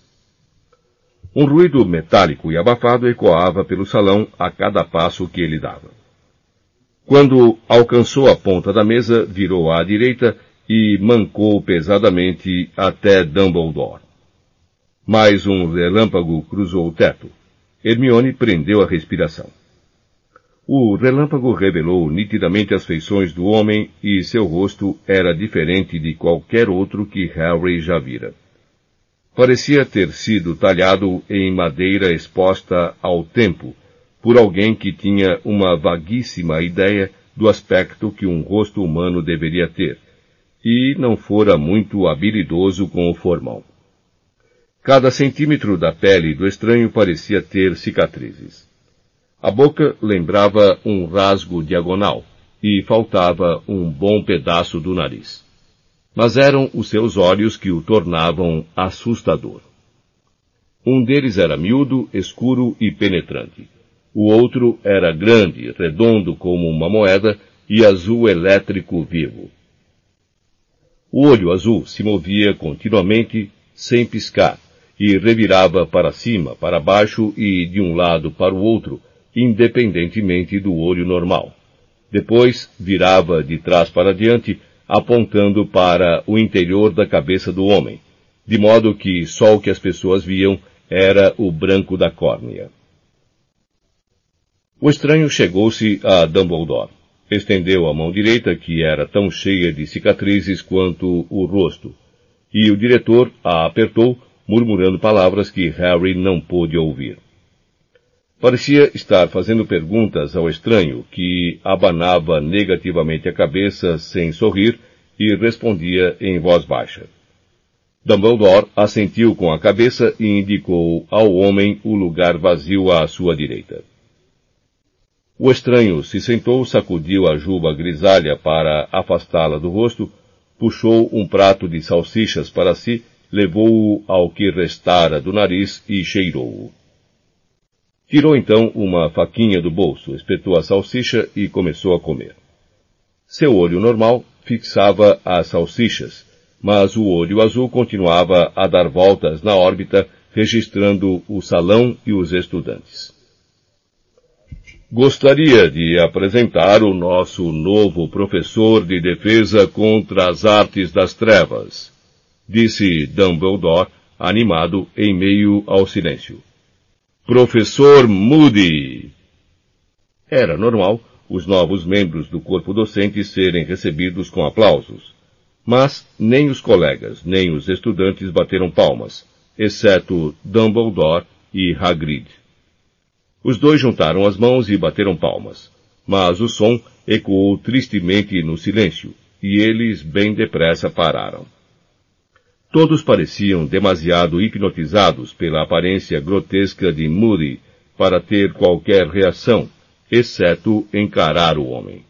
Um ruído metálico e abafado ecoava pelo salão a cada passo que ele dava. Quando alcançou a ponta da mesa, virou à direita e mancou pesadamente até Dumbledore. Mais um relâmpago cruzou o teto. Hermione prendeu a respiração. O relâmpago revelou nitidamente as feições do homem e seu rosto era diferente de qualquer outro que Harry já vira. Parecia ter sido talhado em madeira exposta ao tempo, por alguém que tinha uma vaguíssima ideia do aspecto que um rosto humano deveria ter, e não fora muito habilidoso com o formão. Cada centímetro da pele do estranho parecia ter cicatrizes. A boca lembrava um rasgo diagonal, e faltava um bom pedaço do nariz. Mas eram os seus olhos que o tornavam assustador. Um deles era miúdo, escuro e penetrante. O outro era grande, redondo como uma moeda e azul elétrico vivo. O olho azul se movia continuamente, sem piscar, e revirava para cima, para baixo e de um lado para o outro, independentemente do olho normal. Depois virava de trás para diante, apontando para o interior da cabeça do homem, de modo que só o que as pessoas viam era o branco da córnea. O estranho chegou-se a Dumbledore. Estendeu a mão direita, que era tão cheia de cicatrizes quanto o rosto, e o diretor a apertou, murmurando palavras que Harry não pôde ouvir. Parecia estar fazendo perguntas ao estranho, que abanava negativamente a cabeça sem sorrir e respondia em voz baixa. Dumbledore assentiu com a cabeça e indicou ao homem o lugar vazio à sua direita. O estranho se sentou, sacudiu a juba grisalha para afastá-la do rosto, puxou um prato de salsichas para si, levou-o ao que restara do nariz e cheirou-o. Tirou então uma faquinha do bolso, espetou a salsicha e começou a comer. Seu olho normal fixava as salsichas, mas o olho azul continuava a dar voltas na órbita, registrando o salão e os estudantes. Gostaria de apresentar o nosso novo professor de defesa contra as artes das trevas, disse Dumbledore, animado em meio ao silêncio. Professor Moody! Era normal os novos membros do corpo docente serem recebidos com aplausos, mas nem os colegas, nem os estudantes bateram palmas, exceto Dumbledore e Hagrid. Os dois juntaram as mãos e bateram palmas, mas o som ecoou tristemente no silêncio, e eles bem depressa pararam. Todos pareciam demasiado hipnotizados pela aparência grotesca de Moody para ter qualquer reação, exceto encarar o homem.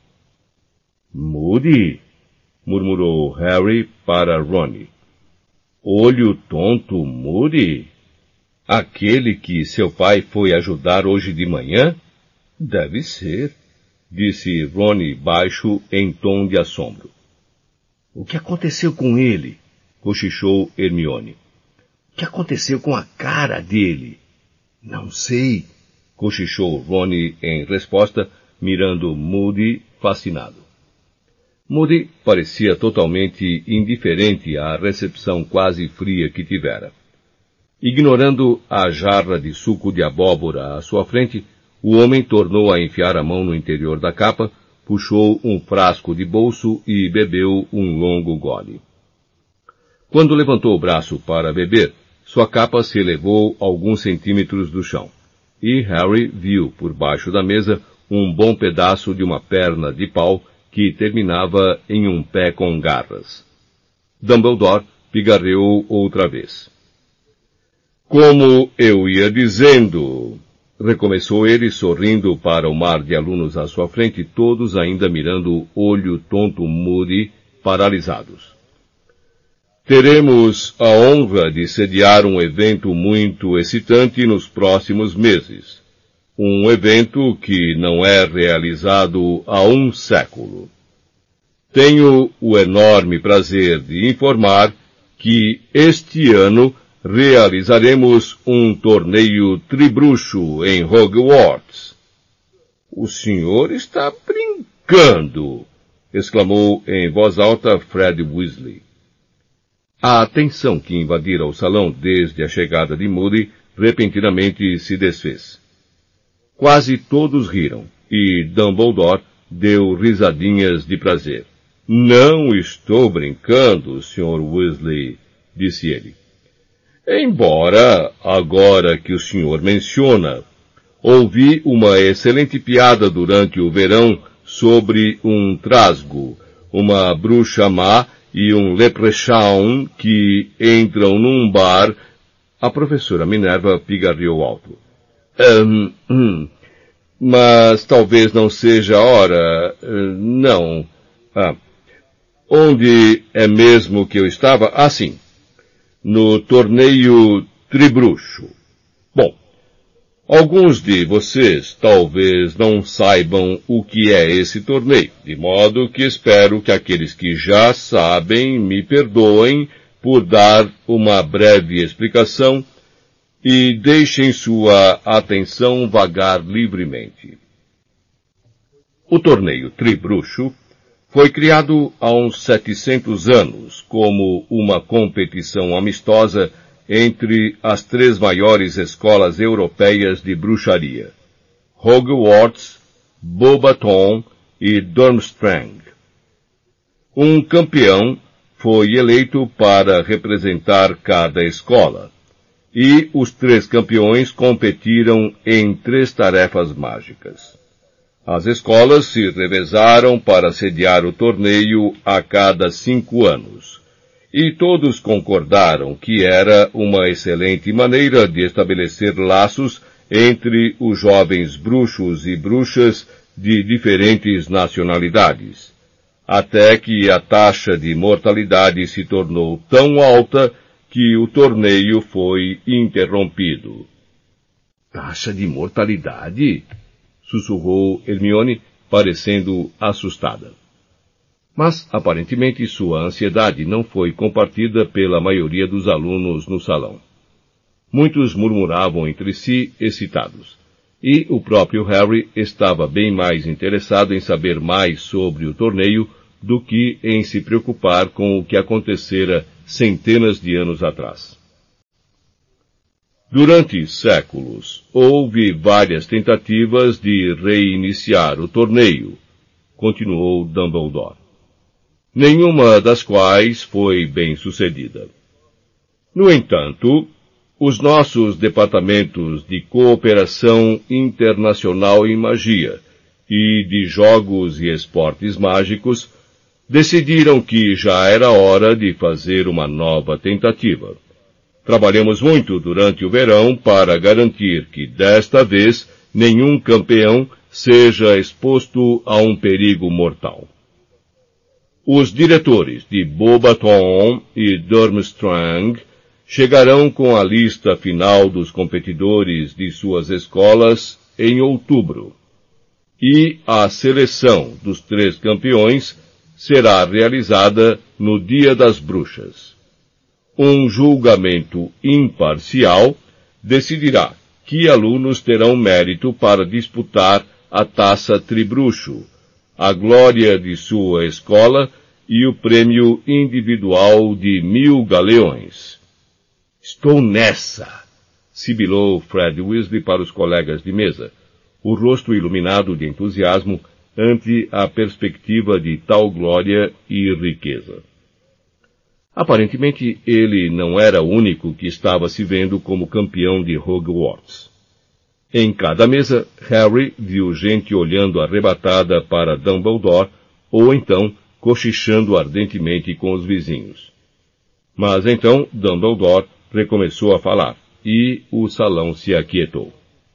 Moody? Murmurou Harry para Ron. Olho tonto Moody? Aquele que seu pai foi ajudar hoje de manhã? Deve ser, disse Ron baixo em tom de assombro. O que aconteceu com ele? Cochichou Hermione. O que aconteceu com a cara dele? Não sei, cochichou Ron em resposta, mirando Moody fascinado. Moody parecia totalmente indiferente à recepção quase fria que tivera. Ignorando a jarra de suco de abóbora à sua frente, o homem tornou a enfiar a mão no interior da capa, puxou um frasco de bolso e bebeu um longo gole. Quando levantou o braço para beber, sua capa se elevou alguns centímetros do chão, e Harry viu por baixo da mesa um bom pedaço de uma perna de pau que terminava em um pé com garras. Dumbledore pigarreou outra vez. Como eu ia dizendo, recomeçou ele sorrindo para o mar de alunos à sua frente, todos ainda mirando o olho tonto Moody, paralisados. Teremos a honra de sediar um evento muito excitante nos próximos meses. Um evento que não é realizado há um século. Tenho o enorme prazer de informar que este ano realizaremos um torneio tribruxo em Hogwarts. O senhor está brincando, exclamou em voz alta Fred Weasley. A atenção que invadira o salão desde a chegada de Moody repentinamente se desfez. Quase todos riram, e Dumbledore deu risadinhas de prazer. Não estou brincando, Sr. Weasley, disse ele. Embora, agora que o senhor menciona, ouvi uma excelente piada durante o verão sobre um trasgo, uma bruxa má e um leprechaun que entram num bar. A professora Minerva pigarreou alto. Mas talvez não seja a hora. Não. Onde é mesmo que eu estava? Ah, sim. No torneio tribruxo. Bom, alguns de vocês talvez não saibam o que é esse torneio, de modo que espero que aqueles que já sabem me perdoem por dar uma breve explicação e deixem sua atenção vagar livremente. O torneio tribruxo foi criado há uns 700 anos como uma competição amistosa entre as 3 maiores escolas europeias de bruxaria: Hogwarts, Beauxbaton e Durmstrang. Um campeão foi eleito para representar cada escola, e os 3 campeões competiram em 3 tarefas mágicas. As escolas se revezaram para sediar o torneio a cada 5 anos, e todos concordaram que era uma excelente maneira de estabelecer laços entre os jovens bruxos e bruxas de diferentes nacionalidades, até que a taxa de mortalidade se tornou tão alta que o torneio foi interrompido. Taxa de mortalidade? Sussurrou Hermione, parecendo assustada. Mas, aparentemente, sua ansiedade não foi compartida pela maioria dos alunos no salão. Muitos murmuravam entre si, excitados, e o próprio Harry estava bem mais interessado em saber mais sobre o torneio do que em se preocupar com o que acontecera centenas de anos atrás. Durante séculos, houve várias tentativas de reiniciar o torneio, continuou Dumbledore, nenhuma das quais foi bem sucedida. No entanto, os nossos departamentos de cooperação internacional em magia e de jogos e esportes mágicos decidiram que já era hora de fazer uma nova tentativa. Trabalhamos muito durante o verão para garantir que, desta vez, nenhum campeão seja exposto a um perigo mortal. Os diretores de Beauxbaton e Durmstrang chegarão com a lista final dos competidores de suas escolas em outubro, e a seleção dos 3 campeões será realizada no Dia das Bruxas. Um julgamento imparcial decidirá que alunos terão mérito para disputar a taça Tribruxo, a glória de sua escola e o prêmio individual de 1000 galeões. Estou nessa! Sibilou Fred Weasley para os colegas de mesa, o rosto iluminado de entusiasmo ante a perspectiva de tal glória e riqueza. Aparentemente, ele não era o único que estava se vendo como campeão de Hogwarts. Em cada mesa, Harry viu gente olhando arrebatada para Dumbledore, ou então cochichando ardentemente com os vizinhos. Mas então Dumbledore recomeçou a falar, e o salão se aquietou.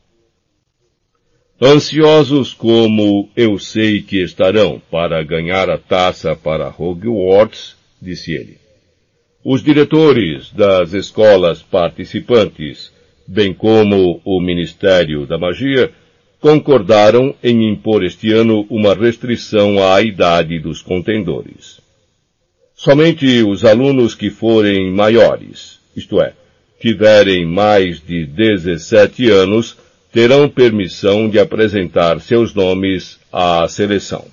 Ansiosos como eu sei que estarão para ganhar a taça para Hogwarts, disse ele. Os diretores das escolas participantes, bem como o Ministério da Magia, concordaram em impor este ano uma restrição à idade dos contendores. Somente os alunos que forem maiores, isto é, tiverem mais de 17 anos, terão permissão de apresentar seus nomes à seleção.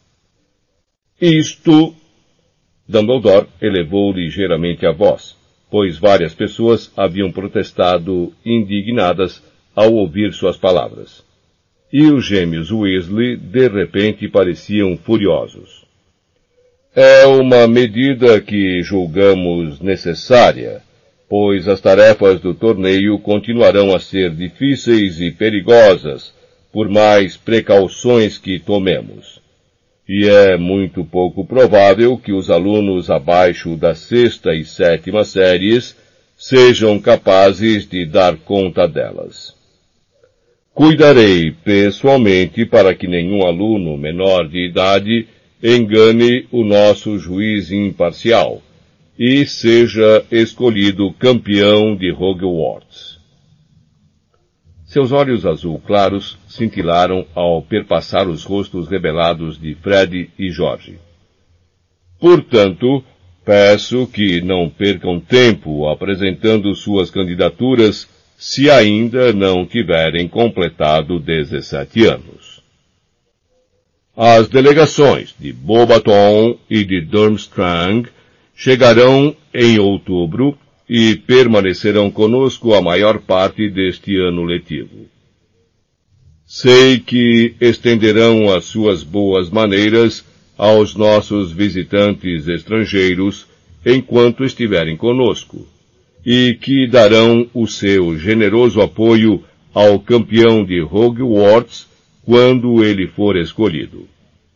Dumbledore elevou ligeiramente a voz, pois várias pessoas haviam protestado indignadas ao ouvir suas palavras. E os gêmeos Weasley, de repente, pareciam furiosos. É uma medida que julgamos necessária, pois as tarefas do torneio continuarão a ser difíceis e perigosas, por mais precauções que tomemos. E é muito pouco provável que os alunos abaixo da 6ª e 7ª séries sejam capazes de dar conta delas. Cuidarei pessoalmente para que nenhum aluno menor de idade engane o nosso juiz imparcial e seja escolhido campeão de Hogwarts. Seus olhos azul claros cintilaram ao perpassar os rostos rebelados de Fred e George. Portanto, peço que não percam tempo apresentando suas candidaturas se ainda não tiverem completado 17 anos. As delegações de Beauxbaton e de Durmstrang chegarão em outubro e permanecerão conosco a maior parte deste ano letivo. Sei que estenderão as suas boas maneiras aos nossos visitantes estrangeiros enquanto estiverem conosco, e que darão o seu generoso apoio ao campeão de Hogwarts quando ele for escolhido.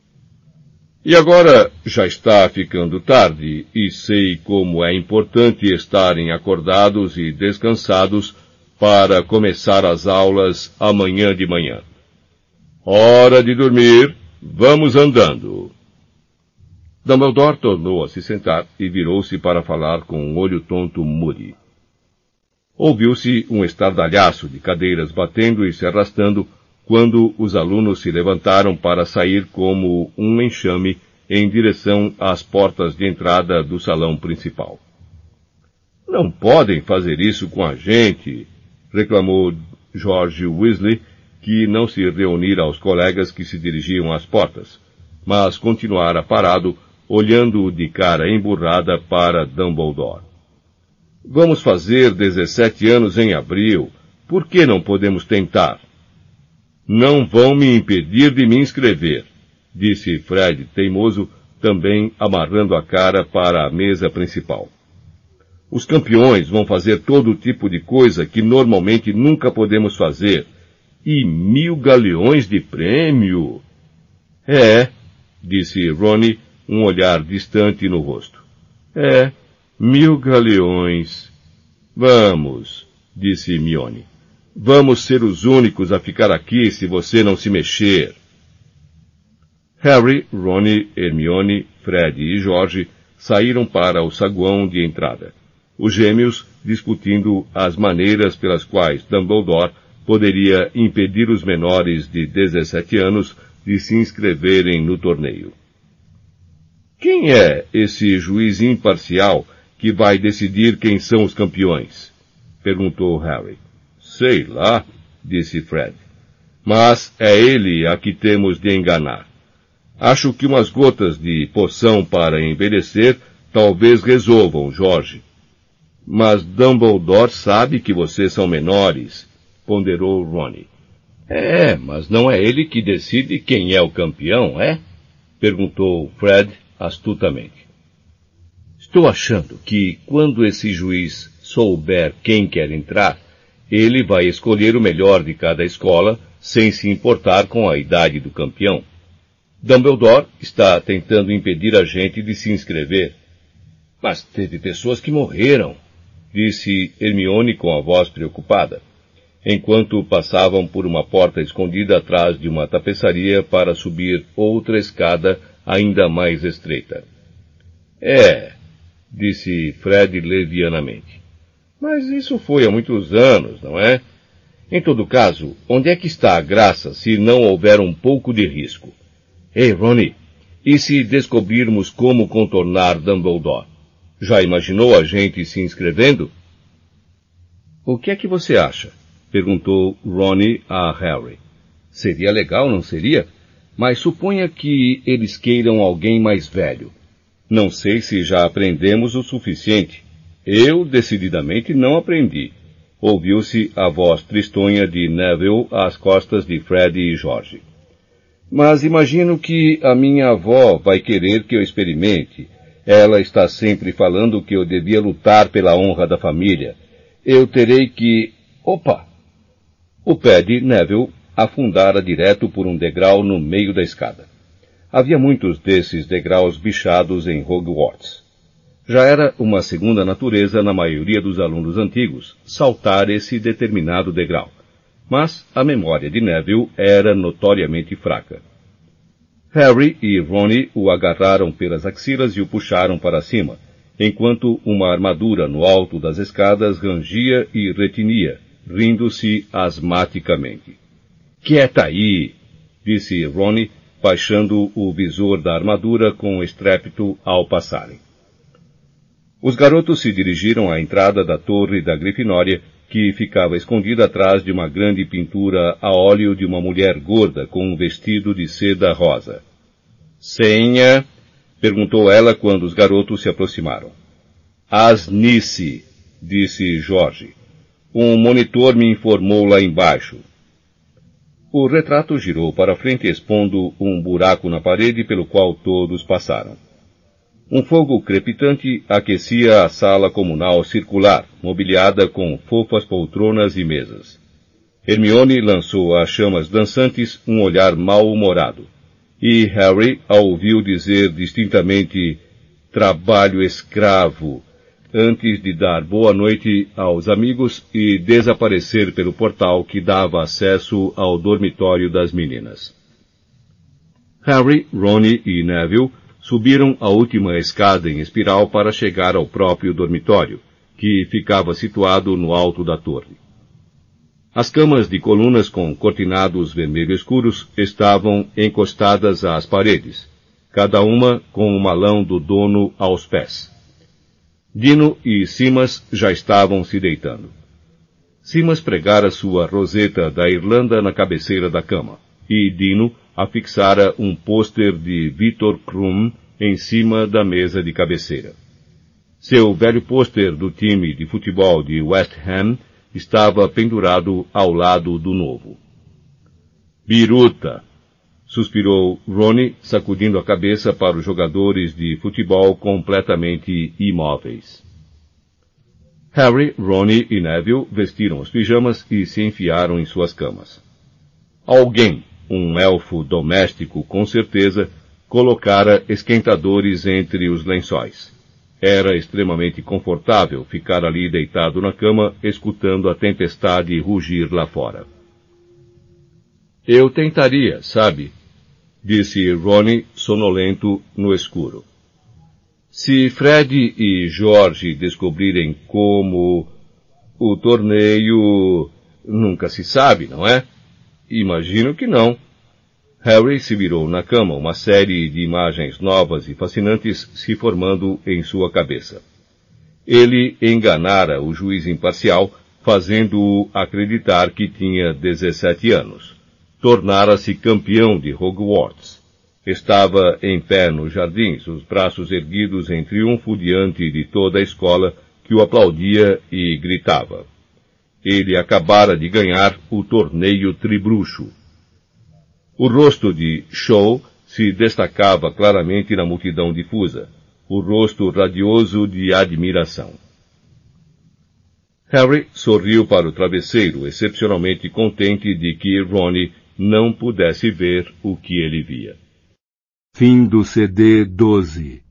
E agora já está ficando tarde, e sei como é importante estarem acordados e descansados para começar as aulas amanhã de manhã. Hora de dormir, vamos andando. Dumbledore tornou a se sentar e virou-se para falar com um olho tonto Moody. Ouviu-se um estardalhaço de cadeiras batendo e se arrastando quando os alunos se levantaram para sair como um enxame em direção às portas de entrada do salão principal. Não podem fazer isso com a gente, reclamou George Weasley, que não se reunira aos colegas que se dirigiam às portas, mas continuara parado, olhando de cara emburrada para Dumbledore. Vamos fazer 17 anos em abril. Por que não podemos tentar? Não vão me impedir de me inscrever, disse Fred, teimoso, também amarrando a cara para a mesa principal. Os campeões vão fazer todo tipo de coisa que normalmente nunca podemos fazer. E 1000 galeões de prêmio? É, disse Rony, um olhar distante no rosto. 1000 galeões. Vamos, disse Hermione. Vamos ser os únicos a ficar aqui se você não se mexer. Harry, Rony, Hermione, Fred e George saíram para o saguão de entrada. Os gêmeos discutindo as maneiras pelas quais Dumbledore poderia impedir os menores de 17 anos de se inscreverem no torneio. Quem é esse juiz imparcial que vai decidir quem são os campeões? Perguntou Harry. Sei lá, disse Fred. Mas é ele a que temos de enganar. Acho que umas gotas de poção para envelhecer talvez resolvam, Jorge. Mas Dumbledore sabe que vocês são menores, ponderou Rony. Mas não é ele que decide quem é o campeão, é? Perguntou Fred astutamente. Estou achando que quando esse juiz souber quem quer entrar, ele vai escolher o melhor de cada escola sem se importar com a idade do campeão. Dumbledore está tentando impedir a gente de se inscrever. Mas teve pessoas que morreram, disse Hermione com a voz preocupada, enquanto passavam por uma porta escondida atrás de uma tapeçaria para subir outra escada ainda mais estreita. Disse Fred levianamente. Mas isso foi há muitos anos, não é? Em todo caso, onde é que está a graça se não houver um pouco de risco? Ei, Rony, e se descobrirmos como contornar Dumbledore? Já imaginou a gente se inscrevendo? O que é que você acha? Perguntou Rony a Harry. Seria legal, não seria? Mas suponha que eles queiram alguém mais velho. Não sei se já aprendemos o suficiente. Eu, decididamente, não aprendi. Ouviu-se a voz tristonha de Neville às costas de Fred e George. Mas imagino que a minha avó vai querer que eu experimente. Ela está sempre falando que eu devia lutar pela honra da família. Eu terei que... Opa! O pé de Neville afundara direto por um degrau no meio da escada. Havia muitos desses degraus bichados em Hogwarts. Já era uma segunda natureza na maioria dos alunos antigos saltar esse determinado degrau. Mas a memória de Neville era notoriamente fraca. Harry e Rony o agarraram pelas axilas e o puxaram para cima, enquanto uma armadura no alto das escadas rangia e retinia, rindo-se asmaticamente. Quieta aí! Disse Rony, baixando o visor da armadura com estrépito ao passarem. Os garotos se dirigiram à entrada da torre da Grifinória, que ficava escondida atrás de uma grande pintura a óleo de uma mulher gorda com um vestido de seda rosa. Senha? Perguntou ela quando os garotos se aproximaram. Asnice, disse Jorge. Um monitor me informou lá embaixo. O retrato girou para frente expondo um buraco na parede pelo qual todos passaram. Um fogo crepitante aquecia a sala comunal circular, mobiliada com fofas poltronas e mesas. Hermione lançou às chamas dançantes um olhar mal-humorado, e Harry a ouviu dizer distintamente "trabalho escravo", antes de dar boa noite aos amigos e desaparecer pelo portal que dava acesso ao dormitório das meninas. Harry, Ron e Neville subiram a última escada em espiral para chegar ao próprio dormitório, que ficava situado no alto da torre. As camas de colunas com cortinados vermelho escuros estavam encostadas às paredes, cada uma com o malão do dono aos pés. Dino e Simas já estavam se deitando. Simas pregara sua roseta da Irlanda na cabeceira da cama, e Dino afixara um pôster de Viktor Krum em cima da mesa de cabeceira. Seu velho pôster do time de futebol de West Ham estava pendurado ao lado do novo. "Biruta!" suspirou Ron, sacudindo a cabeça para os jogadores de futebol completamente imóveis. Harry, Ron e Neville vestiram os pijamas e se enfiaram em suas camas. Alguém, um elfo doméstico com certeza, colocara esquentadores entre os lençóis. Era extremamente confortável ficar ali deitado na cama, escutando a tempestade rugir lá fora. "Eu tentaria, sabe?" disse Ron, sonolento no escuro. "Se Fred e George descobrirem como... o torneio... nunca se sabe, não é? Imagino que não." Harry se virou na cama, uma série de imagens novas e fascinantes se formando em sua cabeça. Ele enganara o juiz imparcial, fazendo-o acreditar que tinha 17 anos. Tornara-se campeão de Hogwarts. Estava em pé nos jardins, os braços erguidos em triunfo diante de toda a escola que o aplaudia e gritava. Ele acabara de ganhar o torneio tribruxo. O rosto de Cho se destacava claramente na multidão difusa, o rosto radioso de admiração. Harry sorriu para o travesseiro, excepcionalmente contente de que Ron não pudesse ver o que ele via. Fim do CD 12.